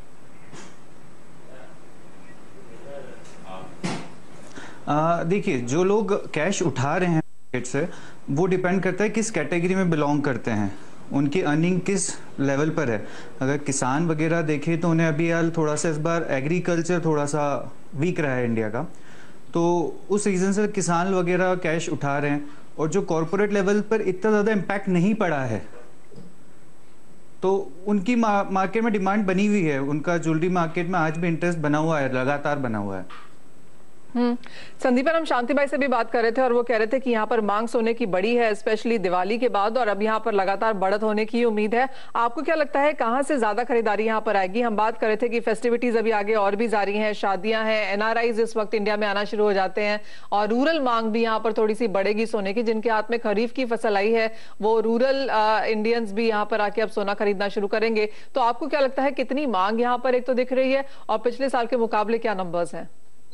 देखिए, जो लोग कैश उठा रहे हैं मार्केट से, वो डिपेंड करता है किस कैटेगरी में बिलोंग करते हैं, उनकी अर्निंग किस लेवल पर है। अगर किसान वगैरह देखें तो उन्हें अभी हाल थोड़ा सा इस बार एग्रीकल्चर थोड़ा सा वीक रहा है इंडिया का, तो उस रीज़न से किसान वगैरह कैश उठा रहे हैं। और जो कॉरपोरेट लेवल पर इतना ज़्यादा इम्पैक्ट नहीं पड़ा है तो उनकी मार्केट में डिमांड बनी हुई है, उनका ज्वेलरी मार्केट में आज भी इंटरेस्ट बना हुआ है, लगातार बना हुआ है। संदीपन, हम शांति भाई से भी बात कर रहे थे और वो कह रहे थे कि यहाँ पर मांग सोने की बड़ी है, स्पेशली दिवाली के बाद, और अब यहाँ पर लगातार बढ़त होने की उम्मीद है। आपको क्या लगता है कहाँ से ज्यादा खरीदारी यहाँ पर आएगी? हम बात कर रहे थे कि फेस्टिविटीज अभी आगे और भी जारी हैं, शादियां हैं, एनआरआईज इस वक्त इंडिया में आना शुरू हो जाते हैं और रूरल मांग भी यहाँ पर थोड़ी सी बढ़ेगी सोने की। जिनके हाथ में खरीफ की फसल आई है वो रूरल इंडियंस भी यहाँ पर आके अब सोना खरीदना शुरू करेंगे। तो आपको क्या लगता है कितनी मांग यहाँ पर एक तो दिख रही है और पिछले साल के मुकाबले क्या नंबर्स हैं?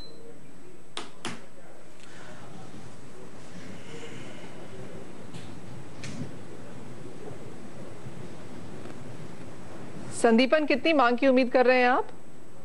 संदीपन, कितनी मांग की उम्मीद कर रहे हैं आप?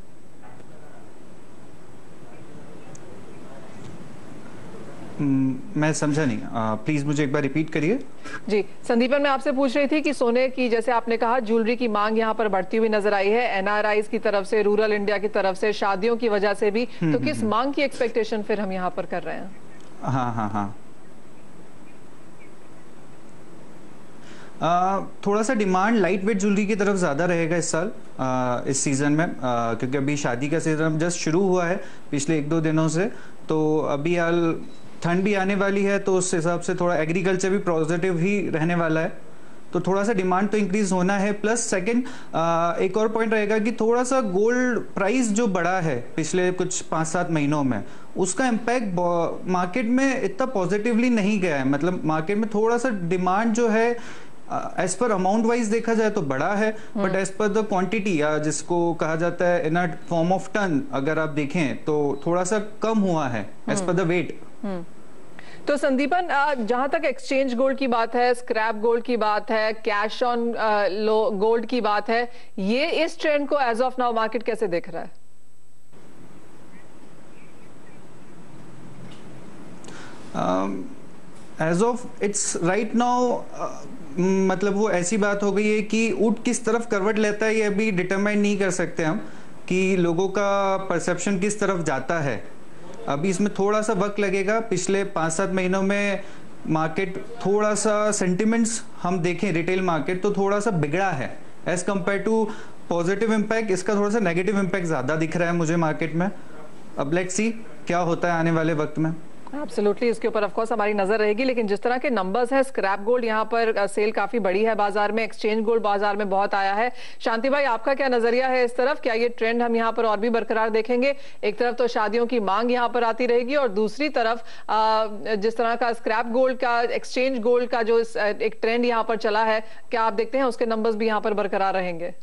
मैं समझा नहीं, प्लीज मुझे एक बार रिपीट करिए। जी संदीपन, मैं आपसे पूछ रही थी कि सोने की, जैसे आपने कहा, ज्वेलरी की मांग यहाँ पर बढ़ती हुई नजर आई है, एनआरआईज की तरफ से, रूरल इंडिया की तरफ से, शादियों की वजह से भी, तो किस मांग की एक्सपेक्टेशन फिर हम यहाँ पर कर रहे हैं? हाँ हाँ हाँ, थोड़ा सा डिमांड लाइट वेट ज्वेलरी की तरफ ज़्यादा रहेगा इस साल, इस सीज़न में, क्योंकि अभी शादी का सीज़न जस्ट शुरू हुआ है पिछले 1-2 दिनों से, तो अभी हाल ठंड भी आने वाली है, तो उस हिसाब से थोड़ा एग्रीकल्चर भी पॉजिटिव ही रहने वाला है, तो थोड़ा सा डिमांड तो इंक्रीज होना है। प्लस सेकंड एक और पॉइंट रहेगा कि थोड़ा सा गोल्ड प्राइस जो बढ़ा है पिछले कुछ 5-7 महीनों में, उसका इम्पैक्ट मार्केट में इतना पॉजिटिवली नहीं गया है। मतलब मार्केट में थोड़ा सा डिमांड जो है एज पर अमाउंट वाइज देखा जाए तो बड़ा है, but as per the quantity या जिसको कहा जाता है in a form of ton, अगर आप देखें तो थोड़ा सा कम हुआ है एज पर द वेट। तो संदीपन, जहां तक एक्सचेंज गोल्ड की बात है, स्क्रैप गोल्ड की बात है, कैश ऑन गोल्ड की बात है, ये इस ट्रेंड को एज ऑफ नाउ मार्केट कैसे देख रहा है? As of it's right now, मतलब वो ऐसी बात हो गई है कि ऊट किस तरफ करवट लेता है ये अभी डिटरमाइन नहीं कर सकते हम, कि लोगों का परसेप्शन किस तरफ जाता है। अभी इसमें थोड़ा सा वक्त लगेगा। पिछले 5-7 महीनों में मार्केट थोड़ा सा सेंटिमेंट्स हम देखें रिटेल मार्केट तो थोड़ा सा बिगड़ा है as compare to positive impact. इसका थोड़ा सा नेगेटिव इम्पैक्ट ज्यादा दिख रहा है मुझे मार्केट में। अब लेट्स सी क्या होता है आने वाले वक्त में। एब्सोल्युटली, इसके ऊपर ऑफ कोर्स हमारी नजर रहेगी, लेकिन जिस तरह के नंबर्स है, स्क्रैप गोल्ड यहाँ पर सेल काफी बड़ी है बाजार में, एक्सचेंज गोल्ड बाजार में बहुत आया है। शांति भाई, आपका क्या नजरिया है इस तरफ? क्या ये ट्रेंड हम यहाँ पर और भी बरकरार देखेंगे? एक तरफ तो शादियों की मांग यहाँ पर आती रहेगी और दूसरी तरफ जिस तरह का स्क्रैप गोल्ड का, एक्सचेंज गोल्ड का जो एक ट्रेंड यहाँ पर चला है, क्या आप देखते हैं उसके नंबर्स भी यहाँ पर बरकरार रहेंगे?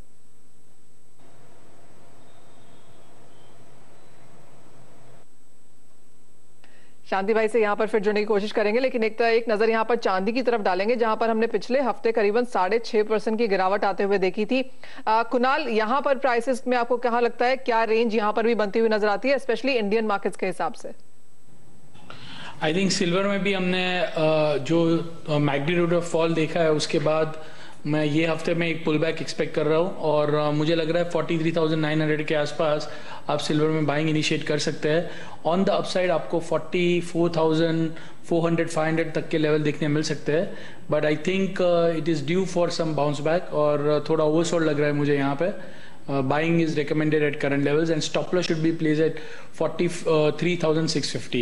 शांति भाई से यहाँ पर फिर जुड़ने की कोशिश करेंगे, लेकिन एक नजर यहाँ पर चांदी की तरफ डालेंगे, जहां पर हमने पिछले हफ्ते करीबन 6.5% की गिरावट आते हुए देखी थी। कुणाल, यहाँ पर प्राइसेस में आपको क्या लगता है, क्या रेंज यहाँ पर भी बनती हुई नजर आती है, स्पेशली इंडियन मार्केट्स के हिसाब से? आई थिंक सिल्वर में भी हमने जो मैग्नीट्यूड ऑफ फॉल देखा है, उसके बाद मैं ये हफ्ते में एक पुल बैक एक्सपेक्ट कर रहा हूँ और मुझे लग रहा है 43,900 के आसपास आप सिल्वर में बाइंग इनिशिएट कर सकते हैं। ऑन द अपसाइड आपको 44,400-500 तक के लेवल देखने मिल सकते हैं, but I think it is due for some bounce back और थोड़ा ओवरसोल्ड लग रहा है मुझे यहाँ पे। Buying is recommended at current levels and stop loss should be place at 43,650।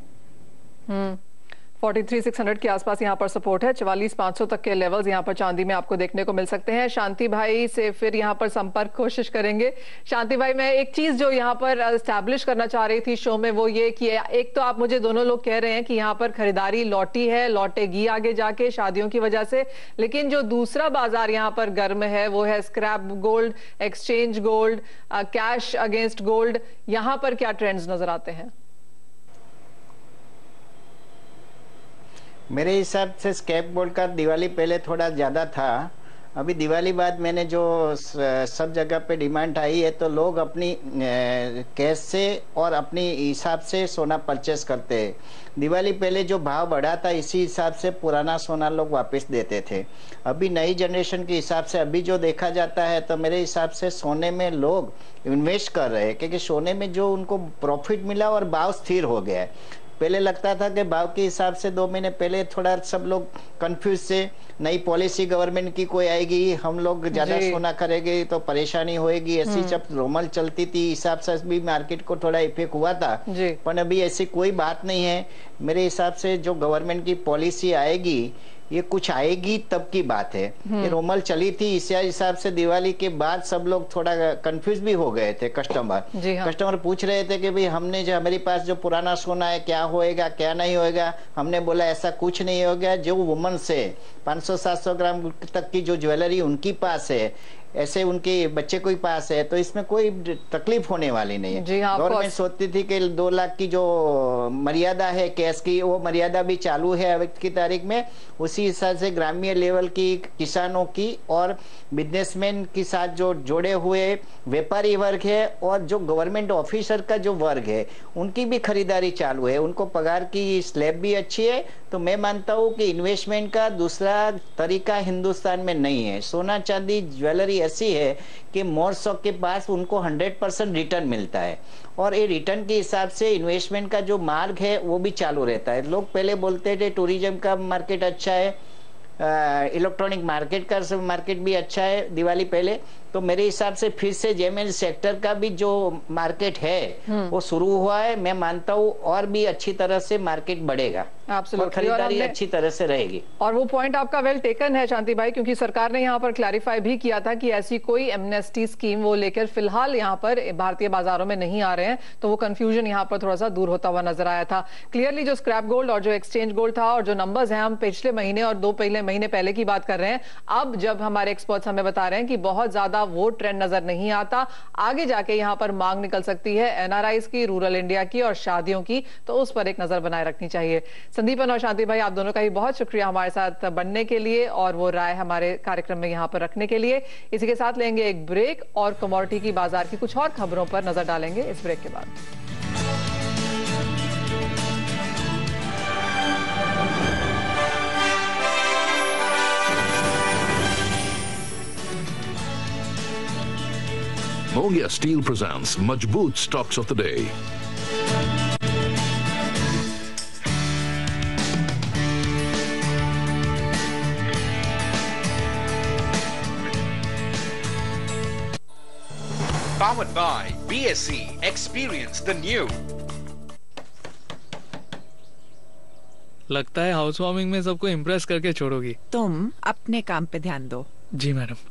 43,600 के आसपास यहाँ पर सपोर्ट है। 44,500 तक के लेवल्स यहाँ पर चांदी में आपको देखने को मिल सकते हैं। शांति भाई से फिर यहाँ पर संपर्क कोशिश करेंगे। शांति भाई, मैं एक चीज जो यहाँ पर एस्टैब्लिश करना चाह रही थी शो में, वो ये कि एक तो आप मुझे दोनों लोग कह रहे हैं कि यहाँ पर खरीदारी लौटी है, लौटेगी आगे जाके शादियों की वजह से, लेकिन जो दूसरा बाजार यहाँ पर गर्म है वो है scrap gold, exchange gold, cash against gold. यहाँ पर क्या ट्रेंड्स नजर आते हैं? मेरे हिसाब से स्क्रैप गोल्ड का दिवाली पहले थोड़ा ज़्यादा था, अभी दिवाली बाद मैंने जो सब जगह पे डिमांड आई है तो लोग अपनी कैश से और अपनी हिसाब से सोना परचेस करते हैं। दिवाली पहले जो भाव बढ़ा था इसी हिसाब से पुराना सोना लोग वापस देते थे। अभी नई जनरेशन के हिसाब से अभी जो देखा जाता है तो मेरे हिसाब से सोने में लोग इन्वेस्ट कर रहे हैं, क्योंकि सोने में जो उनको प्रॉफिट मिला और भाव स्थिर हो गया है। पहले लगता था कि भाव के हिसाब से 2 महीने पहले थोड़ा सब लोग कंफ्यूज से, नई पॉलिसी गवर्नमेंट की कोई आएगी, हम लोग ज्यादा सोना करेंगे तो परेशानी होएगी, ऐसी जब रोमल चलती थी हिसाब से भी मार्केट को थोड़ा इफेक्ट हुआ था। पर अभी ऐसी कोई बात नहीं है। मेरे हिसाब से जो गवर्नमेंट की पॉलिसी आएगी, ये कुछ आएगी तब की बात है। ये रोमल चली थी, इस हिसाब से दिवाली के बाद सब लोग थोड़ा कंफ्यूज भी हो गए थे। कस्टमर पूछ रहे थे कि भाई हमने जो हमारे पास जो पुराना सोना है क्या होएगा क्या नहीं होएगा। हमने बोला ऐसा कुछ नहीं होगा। जो वुमन से 500-700 ग्राम तक की जो ज्वेलरी उनकी पास है, ऐसे उनके बच्चे के पास है, तो इसमें कोई तकलीफ होने वाली नहीं है। गवर्नमेंट सोचती थी कि 2 लाख की जो मर्यादा है कैश की, वो मर्यादा भी चालू है अब की तारीख में। उसी हिसाब से ग्रामीण लेवल की किसानों की और बिजनेसमैन के साथ जो जोड़े हुए व्यापारी वर्ग है और जो गवर्नमेंट ऑफिसर का जो वर्ग है, उनकी भी खरीदारी चालू है। उनको पगार की स्लैब भी अच्छी है। तो मैं मानता हूँ कि इन्वेस्टमेंट का दूसरा तरीका हिंदुस्तान में नहीं है। सोना चांदी ज्वेलरी ऐसी है कि मोरशॉक के पास उनको 100% रिटर्न मिलता है और ये रिटर्न के हिसाब से इन्वेस्टमेंट का जो मार्ग है वो भी चालू रहता है। लोग पहले बोलते थे टूरिज्म का मार्केट अच्छा है, इलेक्ट्रॉनिक मार्केट भी अच्छा है दिवाली पहले। तो मेरे हिसाब से फिर से जेएमएल सेक्टर का भी जो मार्केट है वो शुरू हुआ है। मैं मानता हूँ और भी अच्छी तरह से मार्केट बढ़ेगा और खरीदारी अच्छी तरह से रहेगी। और वो पॉइंट आपका वेल टेकन है शांति भाई, क्योंकि सरकार ने यहाँ पर क्लैरिफाई भी किया था कि ऐसी कोई एमनेस्टी स्कीम वो लेकर फिलहाल यहाँ पर भारतीय बाजारों में नहीं आ रहे हैं, तो वो कंफ्यूजन यहाँ पर थोड़ा सा दूर होता हुआ नजर आया था। क्लियरली जो स्क्रैप गोल्ड और जो एक्सचेंज गोल्ड था और जो नंबर्स हैं, हम पिछले महीने और 2 महीने पहले की बात कर रहे हैं। अब जब हमारे एक्सपर्ट्स हमें बता रहे हैं कि बहुत ज्यादा वो ट्रेंड नजर नहीं आता, आगे जाके यहाँ पर मांग निकल सकती है एनआरआईज की, रूरल इंडिया की और शादियों की, तो उस पर एक नजर बनाए रखनी चाहिए। संदीपन और शांति भाई, आप दोनों का ही बहुत शुक्रिया हमारे साथ बनने के लिए और वो राय हमारे कार्यक्रम में यहाँ पर रखने के लिए। इसी के साथ लेंगे एक ब्रेक और कमोडिटी की बाजार की कुछ और खबरों पर नजर डालेंगे इस ब्रेक के बाद। Mongia Steel presents Majboot Stocks of the Day. Powered by BSC. Experience the new. लगता है हाउस वार्मिंग में सबको इम्प्रेस करके छोड़ोगी। तुम अपने काम पे ध्यान दो। जी मैडम।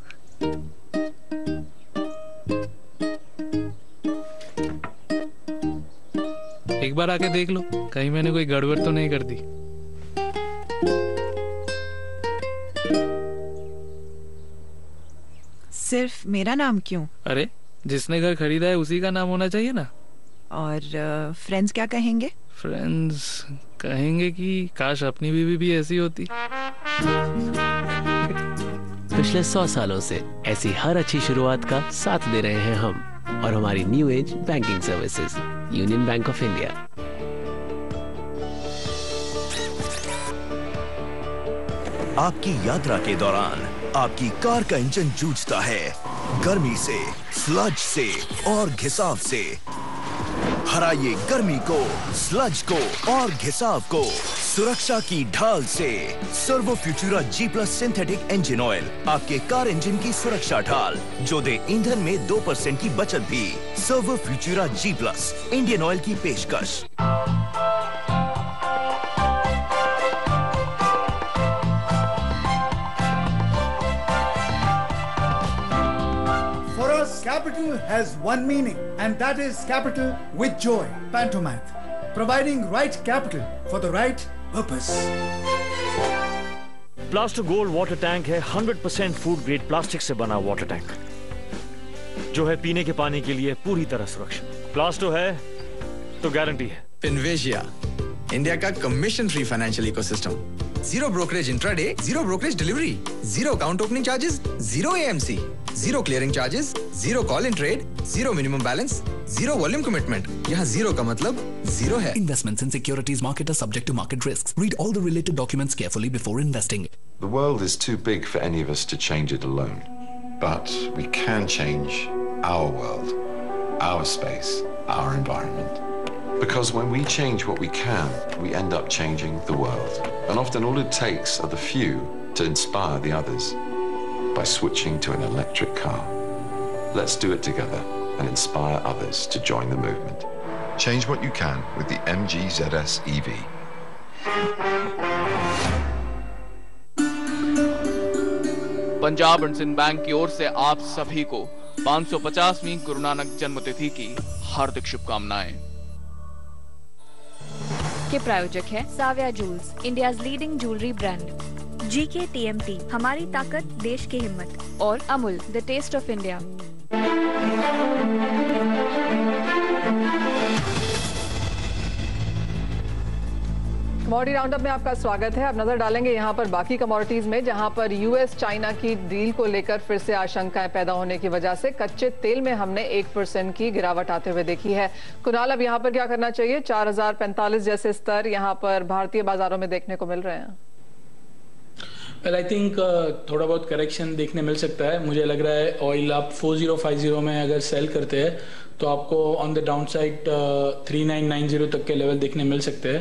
एक बार आके देख लो, कहीं मैंने कोई गड़बड़ तो नहीं कर दी। सिर्फ मेरा नाम क्यों? अरे जिसने घर खरीदा है उसी का नाम होना चाहिए ना। और फ्रेंड्स क्या कहेंगे? फ्रेंड्स कहेंगे कि काश अपनी बीवी भी ऐसी होती। पिछले 100 सालों से ऐसी हर अच्छी शुरुआत का साथ दे रहे हैं हम और हमारी new age banking services union bank of India. आपकी यात्रा के दौरान आपकी कार का इंजन जूझता है गर्मी से, स्लज से और घिसाव से। हराइए गर्मी को, स्लज को और घिसाव को सुरक्षा की ढाल से। Servo Futura G+ synthetic engine oil, आपके कार इंजन की सुरक्षा ढाल जो दे ईंधन में 2% की बचत भी। Servo Futura G+ Indian Oil की पेशकश। For us, capital has one meaning, and that is capital with joy. Pantomath, providing right capital for the right purpose. Plasto gold water tank है 100% फूड ग्रेड प्लास्टिक से बना water tank, जो है पीने के पानी के लिए पूरी तरह सुरक्षित। प्लास्टो है तो गारंटी है। फिनवेशिया, इंडिया का commission free financial ecosystem. Zero brokerage intraday, zero brokerage delivery, zero account opening charges, zero AMC, zero clearing charges, zero call in trade, zero minimum balance, zero volume commitment. यहाँ zero का मतलब zero है। Investments in securities market are subject to market risks. Read all the related documents carefully before investing. The world is too big for any of us to change it alone. But we can change our world, our space, our environment. Because when we change what we can, we end up changing the world. And often all it takes are the few to inspire the others by switching to an electric car. Let's do it together and inspire others to join the movement. Change what you can with the MG ZS EV. Punjab and Sind bank की ओर से आप सभी को 550वीं गुरु नानक जन्मतिथि की हार्दिक शुभकामनाएं। के प्रायोजक है Saviya jewels, India leading jewellery brand. GK TMT, हमारी ताकत देश की हिम्मत। और Amul, the taste of India. Commodity roundup में आपका स्वागत है। अब नजर डालेंगे यहाँ पर बाकी कमोडिटीज में, जहाँ पर US चाइना की डील को लेकर फिर से आशंकाएं पैदा होने की वजह से कच्चे तेल में हमने 1% की गिरावट आते हुए देखी है। कुणाल, अब यहाँ पर क्या करना चाहिए? 4045 जैसे स्तर यहाँ पर भारतीय बाजारों में देखने को मिल रहे हैं। वेल आई थिंक थोड़ा बहुत करेक्शन देखने मिल सकता है। मुझे लग रहा है ऑयल आप 4050 में अगर सेल करते हैं तो आपको ऑन द डाउन साइड 3990 तक के लेवल देखने मिल सकते हैं।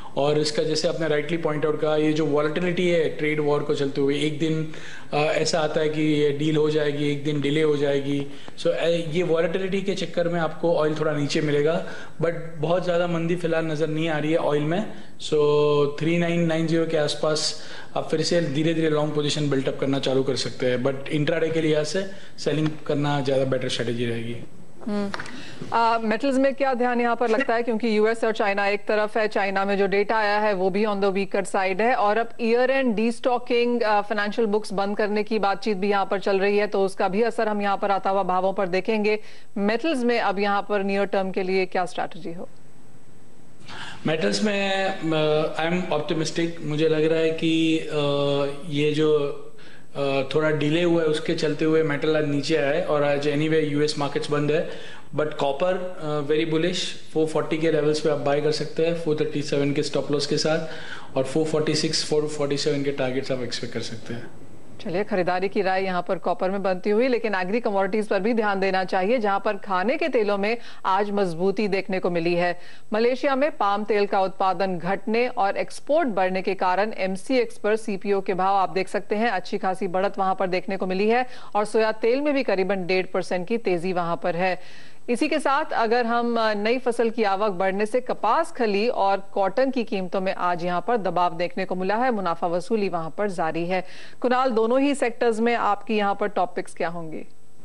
और इसका जैसे आपने राइटली पॉइंट आउट कहा, ये जो वॉलेटिलिटी है ट्रेड वॉर को चलते हुए, एक दिन ऐसा आता है कि ये डील हो जाएगी, एक दिन डिले हो जाएगी। सो ये वॉलेटिलिटी के चक्कर में आपको ऑयल थोड़ा नीचे मिलेगा, बट बहुत ज़्यादा मंदी फिलहाल नज़र नहीं आ रही है ऑयल में। सो 3990 के आसपास आप फिर से धीरे धीरे लॉन्ग पोजीशन बिल्टअप करना चालू कर सकते हैं, बट इंट्राडे के लिहाज से सेलिंग करना ज़्यादा बेटर स्ट्रेटेजी रहेगी। मेटल्स में क्या ध्यान यहाँ पर लगता है, क्योंकि यूएस और चाइना एक तरफ है, चाइना में जो डेटा आया है वो भी ऑन द वीकर साइड है, और अब year end destocking, financial books बंद करने की बातचीत भी यहाँ पर चल रही है, तो उसका भी असर हम यहाँ पर आता हुआ भावों पर देखेंगे। मेटल्स में अब यहाँ पर नियर टर्म के लिए क्या स्ट्रैटेजी हो? मेटल्स में आई एम ऑप्टिमिस्टिक। मुझे लग रहा है कि ये जो थोड़ा डिले हुआ है उसके चलते हुए मेटल आज नीचे आया है, और आज एनीवे यूएस मार्केट्स बंद है, बट कॉपर वेरी बुलिश। 440 के लेवल्स पे आप बाय कर सकते हैं 437 के स्टॉप लॉस के साथ, और 446 447 के टारगेट्स आप एक्सपेक्ट कर सकते हैं। चलिए, खरीदारी की राय यहाँ पर कॉपर में बनती हुई, लेकिन एग्री कमोडिटीज पर भी ध्यान देना चाहिए, जहां पर खाने के तेलों में आज मजबूती देखने को मिली है। मलेशिया में पाम तेल का उत्पादन घटने और एक्सपोर्ट बढ़ने के कारण एमसीएक्स पर सीपीओ के भाव आप देख सकते हैं, अच्छी खासी बढ़त वहां पर देखने को मिली है, और सोया तेल में भी करीबन 1.5% की तेजी वहां पर है। इसी के साथ अगर हम नई फसल की आवक बढ़ने से कपास, खली और कॉटन की कीमतों में आज यहां पर दबाव देखने को मिला है, मुनाफा वसूली वहां पर जारी है। कुणाल, दोनों ही सेक्टर्स में आपकी यहां पर टॉपिक्स क्या होंगी?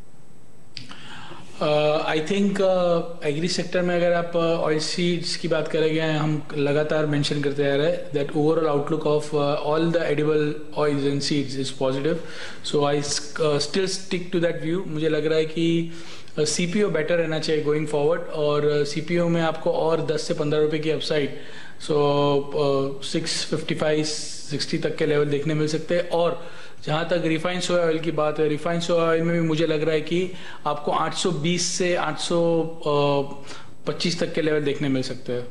आई थिंक एग्री सेक्टर में अगर आप ऑयल सीड्स की बात करेंगे, हम लगातार मेंशन करते आ रहे हैं that overall outlook of all the edible oils and seeds is positive, so I still stick to that view. मुझे लग रहा है कि सीपीओ बेटर रहना चाहिए गोइंग फॉरवर्ड, और सीपीओ में आपको और 10 से 15 रुपए की अपसाइड, सो 655-60 तक के लेवल देखने मिल सकते हैं। और जहां तक रिफाइंड सोया ऑयल की बात है, रिफाइंड सोया ऑयल में भी मुझे लग रहा है कि आपको 820 से 825 तक के लेवल देखने मिल सकते हैं।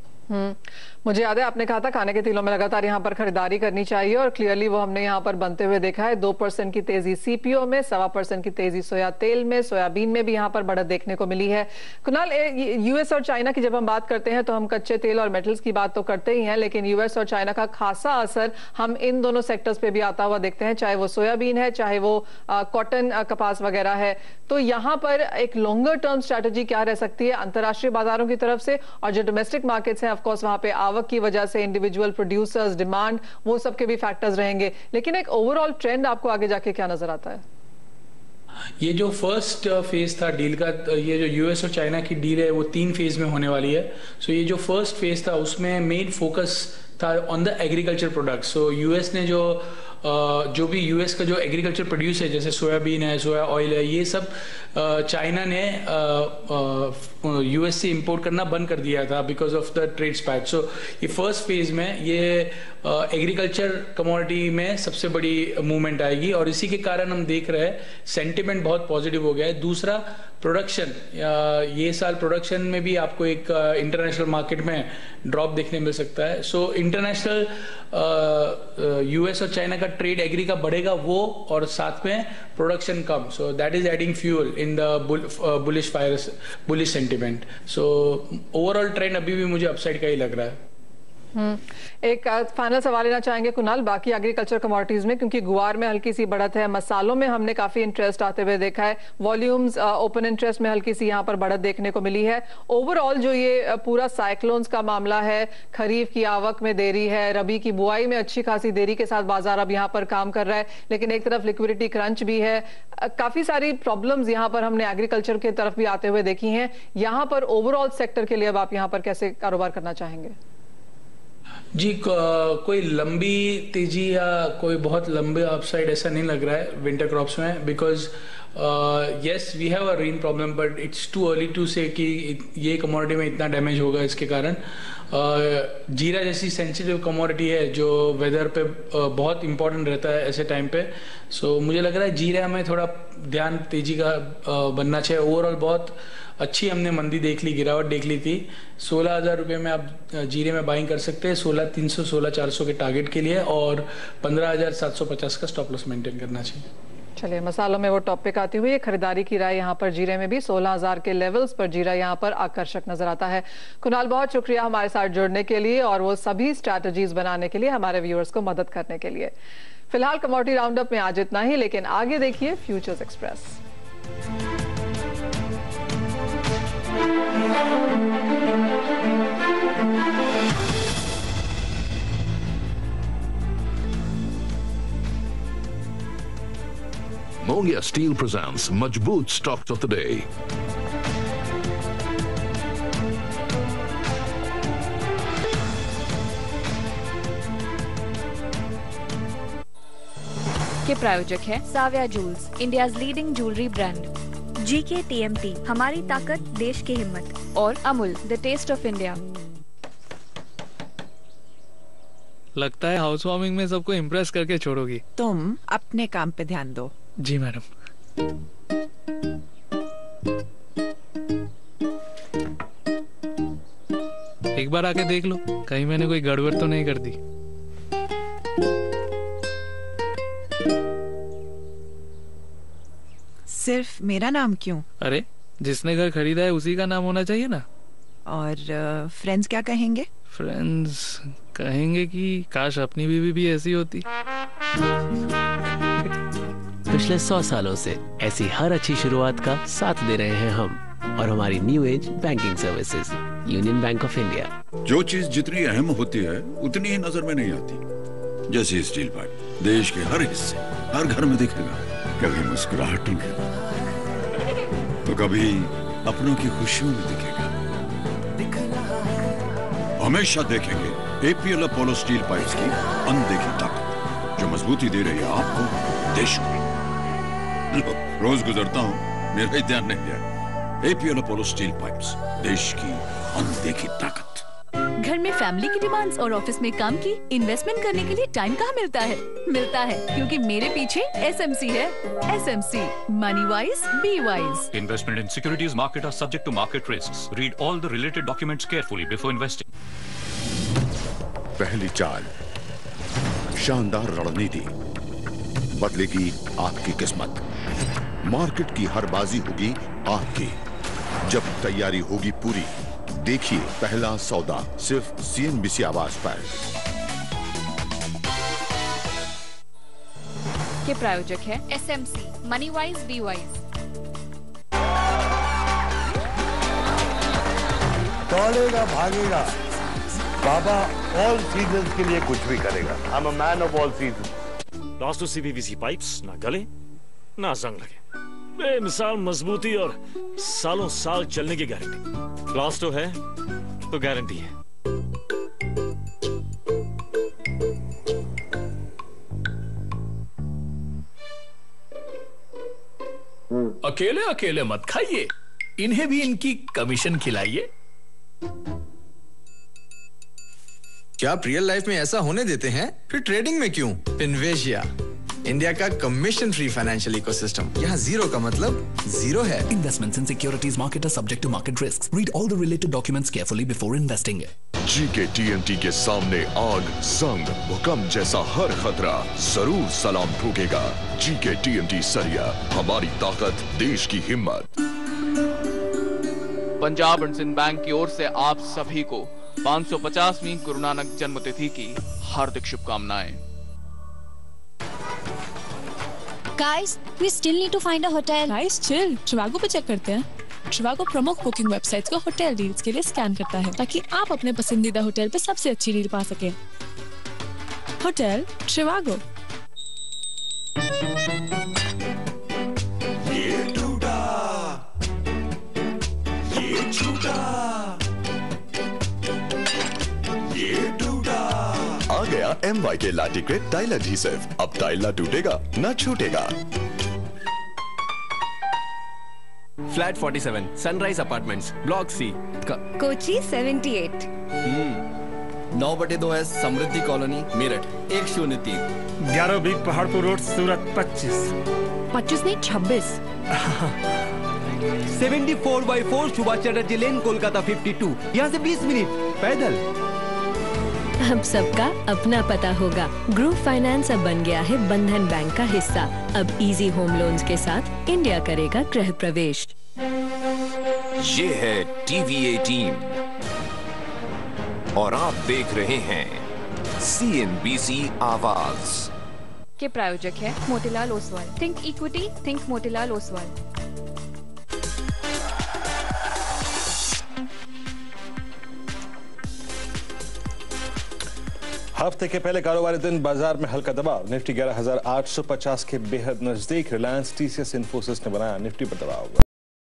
मुझे याद है आपने कहा था खाने के तेलों में लगातार यहाँ पर खरीदारी करनी चाहिए, और क्लियरली वो हमने यहाँ पर बनते हुए देखा है। 2% की तेजी सीपीओ में, 1.25% की तेजी सोया तेल में, सोयाबीन में भी यहाँ पर बढ़त देखने को मिली है। कुणाल, यूएस और चाइना की जब हम बात करते हैं तो हम कच्चे तेल और मेटल्स की बात तो करते ही हैं, लेकिन यूएस और चाइना का खासा असर हम इन दोनों सेक्टर्स पे भी आता हुआ देखते हैं, चाहे वो सोयाबीन है, चाहे वो कॉटन कपास वगैरह है। तो यहाँ पर एक लॉन्गर टर्म स्ट्रैटेजी क्या रह सकती है अंतरराष्ट्रीय बाजारों की तरफ से, और जो डोमेस्टिक मार्केट्स हैं ऑफकोर्स वहां पे आवक की वजह से इंडिविजुअल प्रोड्यूसर्स, डिमांड, वो सब के भी फैक्टर्स रहेंगे, लेकिन एक ओवरऑल ट्रेंड आपको आगे जाके क्या नजर आता है? ये जो फर्स्ट फेज था डील का, ये जो यूएस और चाइना की डील है वो 3 फेज में होने वाली है। सो ये जो फर्स्ट फेज था उसमें मेन फोकस था on the agriculture products. So US ने जो भी यूएस का जो एग्रीकल्चर प्रोड्यूस है, जैसे सोयाबीन है, सोया ऑयल है, ये सब चाइना ने यूएस से इंपोर्ट करना बंद कर दिया था because of the trade spat. So ये फर्स्ट फेज में ये एग्रीकल्चर कमोडिटी में सबसे बड़ी मूवमेंट आएगी, और इसी के कारण हम देख रहे हैं सेंटिमेंट बहुत पॉजिटिव हो गया है। दूसरा, प्रोडक्शन, ये साल प्रोडक्शन में भी आपको एक इंटरनेशनल मार्केट में ड्रॉप देखने मिल सकता है। सो इंटरनेशनल यूएस और चाइना का ट्रेड एग्री का बढ़ेगा वो, और साथ में प्रोडक्शन कम, so that is adding fuel in the bullish sentiment. So overall trend अभी भी मुझे अपसाइड का ही लग रहा है। एक फाइनल सवाल लेना चाहेंगे कुणाल, बाकी एग्रीकल्चर कमोडिटीज में, क्योंकि गुआर में हल्की सी बढ़त है, मसालों में हमने काफी इंटरेस्ट आते हुए देखा है, वॉल्यूम्स, ओपन इंटरेस्ट में हल्की सी यहाँ पर बढ़त देखने को मिली है। ओवरऑल जो ये पूरा साइक्लोन्स का मामला है, खरीफ की आवक में देरी है, रबी की बुआई में अच्छी खासी देरी के साथ बाजार अब यहाँ पर काम कर रहा है, लेकिन एक तरफ लिक्विडिटी क्रंच भी है, काफी सारी प्रॉब्लम्स यहाँ पर हमने एग्रीकल्चर की तरफ भी आते हुए देखी हैं। यहाँ पर ओवरऑल सेक्टर के लिए अब आप यहाँ पर कैसे कारोबार करना चाहेंगे? जी, कोई लंबी तेजी या कोई बहुत लंबे अपसाइड ऐसा नहीं लग रहा है विंटर क्रॉप्स में, because yes we have a rain problem, but it's too early to say कि ये कमोडिटी में इतना डैमेज होगा। इसके कारण जीरा जैसी सेंसिटिव कमोडिटी है जो वेदर पे बहुत इंपॉर्टेंट रहता है ऐसे टाइम पे, सो मुझे लग रहा है जीरा में थोड़ा ध्यान तेजी का बनना चाहिए। ओवरऑल बहुत अच्छी हमने मंदी देख ली, गिरावट देख ली थी। 16,000 रुपये में आप जीरे में बाइंग कर सकते हैं 16,300 16,400 के टारगेट के लिए, और 15,750 का स्टॉप लॉस मेंटेन करना चाहिए। चलिए मसालों में वो टॉपिक आती हुई है। खरीदारी की राय यहाँ पर जीरे में भी 16,000 के लेवल्स पर जीरा यहाँ पर आकर्षक नजर आता है। कुणाल, बहुत शुक्रिया हमारे साथ जुड़ने के लिए और वो सभी स्ट्रैटेजीज बनाने के लिए, हमारे व्यूअर्स को मदद करने के लिए। फिलहाल कमोडिटी राउंड अप में आज इतना ही, लेकिन आगे देखिए futures express. Mongia Steel presents Majboot Stocks of the Day. के प्रायोजक है Saviya jewels, India's leading jewellery brand. GK TMT, हमारी ताकत देश की हिम्मत। और Amul, the taste of India. लगता है हाउस वार्मिंग में सबको इम्प्रेस करके छोड़ोगी। तुम अपने काम पे ध्यान दो। जी मैडम। एक बार आके देख लो, कहीं मैंने कोई गड़बड़ तो नहीं कर दी। सिर्फ मेरा नाम क्यों? अरे जिसने घर खरीदा है उसी का नाम होना चाहिए ना। और फ्रेंड्स क्या कहेंगे? फ्रेंड्स कहेंगे कि काश अपनी बीवी भी ऐसी होती। पिछले 100 सालों से ऐसी हर अच्छी शुरुआत का साथ दे रहे हैं हम और हमारी new age banking services, union bank of India. जो चीज जितनी अहम होती है उतनी ही नजर में नहीं आती। जैसे स्टील पाइप देश के हर हिस्से, हर घर में दिखेगा। कभी मुस्कुराहटों में तो कभी अपनों की खुशियों में दिखेगा। हमेशा देखेंगे एपीएल अपोलो स्टील पाइप्स की अनदेखी ताकत, जो मजबूती दे रही है आपको, देश को। रोज गुजरता हूँ, मेरा ही ध्यान नहीं गया। एपीएल अपोलो स्टील पाइप्स, देश की अनदेखी ताकत। घर में फैमिली की डिमांड्स और ऑफिस में काम की इन्वेस्टमेंट करने के लिए टाइम कहाँ मिलता है? मिलता है क्योंकि मेरे पीछे एसएमसी है। SMC, money wise be wise. Investment in securities market are subject to market risks. Read all the related documents carefully before investing. पहली चाल, शानदार रणनीति, बदलेगी आपकी किस्मत। मार्केट की हर बाजी होगी आपकी, जब तैयारी होगी पूरी। देखिए पहला सौदा सिर्फ CNBC आवाज पर। के प्रायोजक है SMC, money wise be wise. दौड़ेगा भागेगा, बाबा ऑल सीजन्स के लिए कुछ भी करेगा। I am a man of all season. Plasto CPVC pipes ना गले ना जंग लगे, बेमिसाल मजबूती और सालों साल चलने की गारंटी। प्लास्टो है तो गारंटी है। अकेले अकेले मत खाइए, इन्हें भी इनकी कमीशन खिलाइए। क्या आप रियल लाइफ में ऐसा होने देते हैं? फिर ट्रेडिंग में क्यों? इन्वेशिया, इंडिया का कमीशन फ्री फाइनेंशियल इकोसिस्टम। यहाँ जीरो का मतलब जीरो है। Investments in securities market are subject to market risks. Read all the related documents carefully before investing. GK TMT के सामने आग, संग, भूकंप जैसा हर खतरा जरूर सलाम ठोकेगा। जीके टीएमटी सरिया, हमारी ताकत, देश की हिम्मत। पंजाब एंड सिंध बैंक की ओर से आप सभी को 550वीं गुरु नानक जन्मतिथि की हार्दिक शुभकामनाएं। Guys, we still need to find a hotel. Guys, chill. Trivago पे चेक करते हैं। Trivago प्रमुख बुकिंग वेबसाइट्स को होटल डील्स के लिए स्कैन करता है ताकि आप अपने पसंदीदा होटल पे सबसे अच्छी डील पा सकें। Hotel Trivago। ये टूटा, ये छूटा, ये टूटा। आ गया MY के लाटिक्रेट टाइल एडहेसिव। अब टाइल ना टूटेगा ना छूटेगा। Flat 47, Sunrise Apartments, block C, Kochi 78। 9/2 है Samriddhi colony, Meerut 103। 11 B Paharpur road, Surat 25। 25 नहीं 26। 74/4 सुभाष चैटर्जी लेन, कोलकाता 52। यहाँ से 20 मिनट पैदल। अब सबका अपना पता होगा। ग्रुप फाइनेंस अब बन गया है बंधन बैंक का हिस्सा। अब इजी होम लोन्स के साथ इंडिया करेगा गृह प्रवेश। ये है टीवी 18 और आप देख रहे हैं CNBC आवाज के प्रायोजक है Motilal Oswal. Think equity, think Motilal Oswal. हफ्ते के पहले कारोबारी दिन बाजार में हल्का दबाव। निफ्टी 11,850 के बेहद नजदीक। रिलायंस, TCS, इन्फोसिस ने बनाया निफ्टी पर दबाव।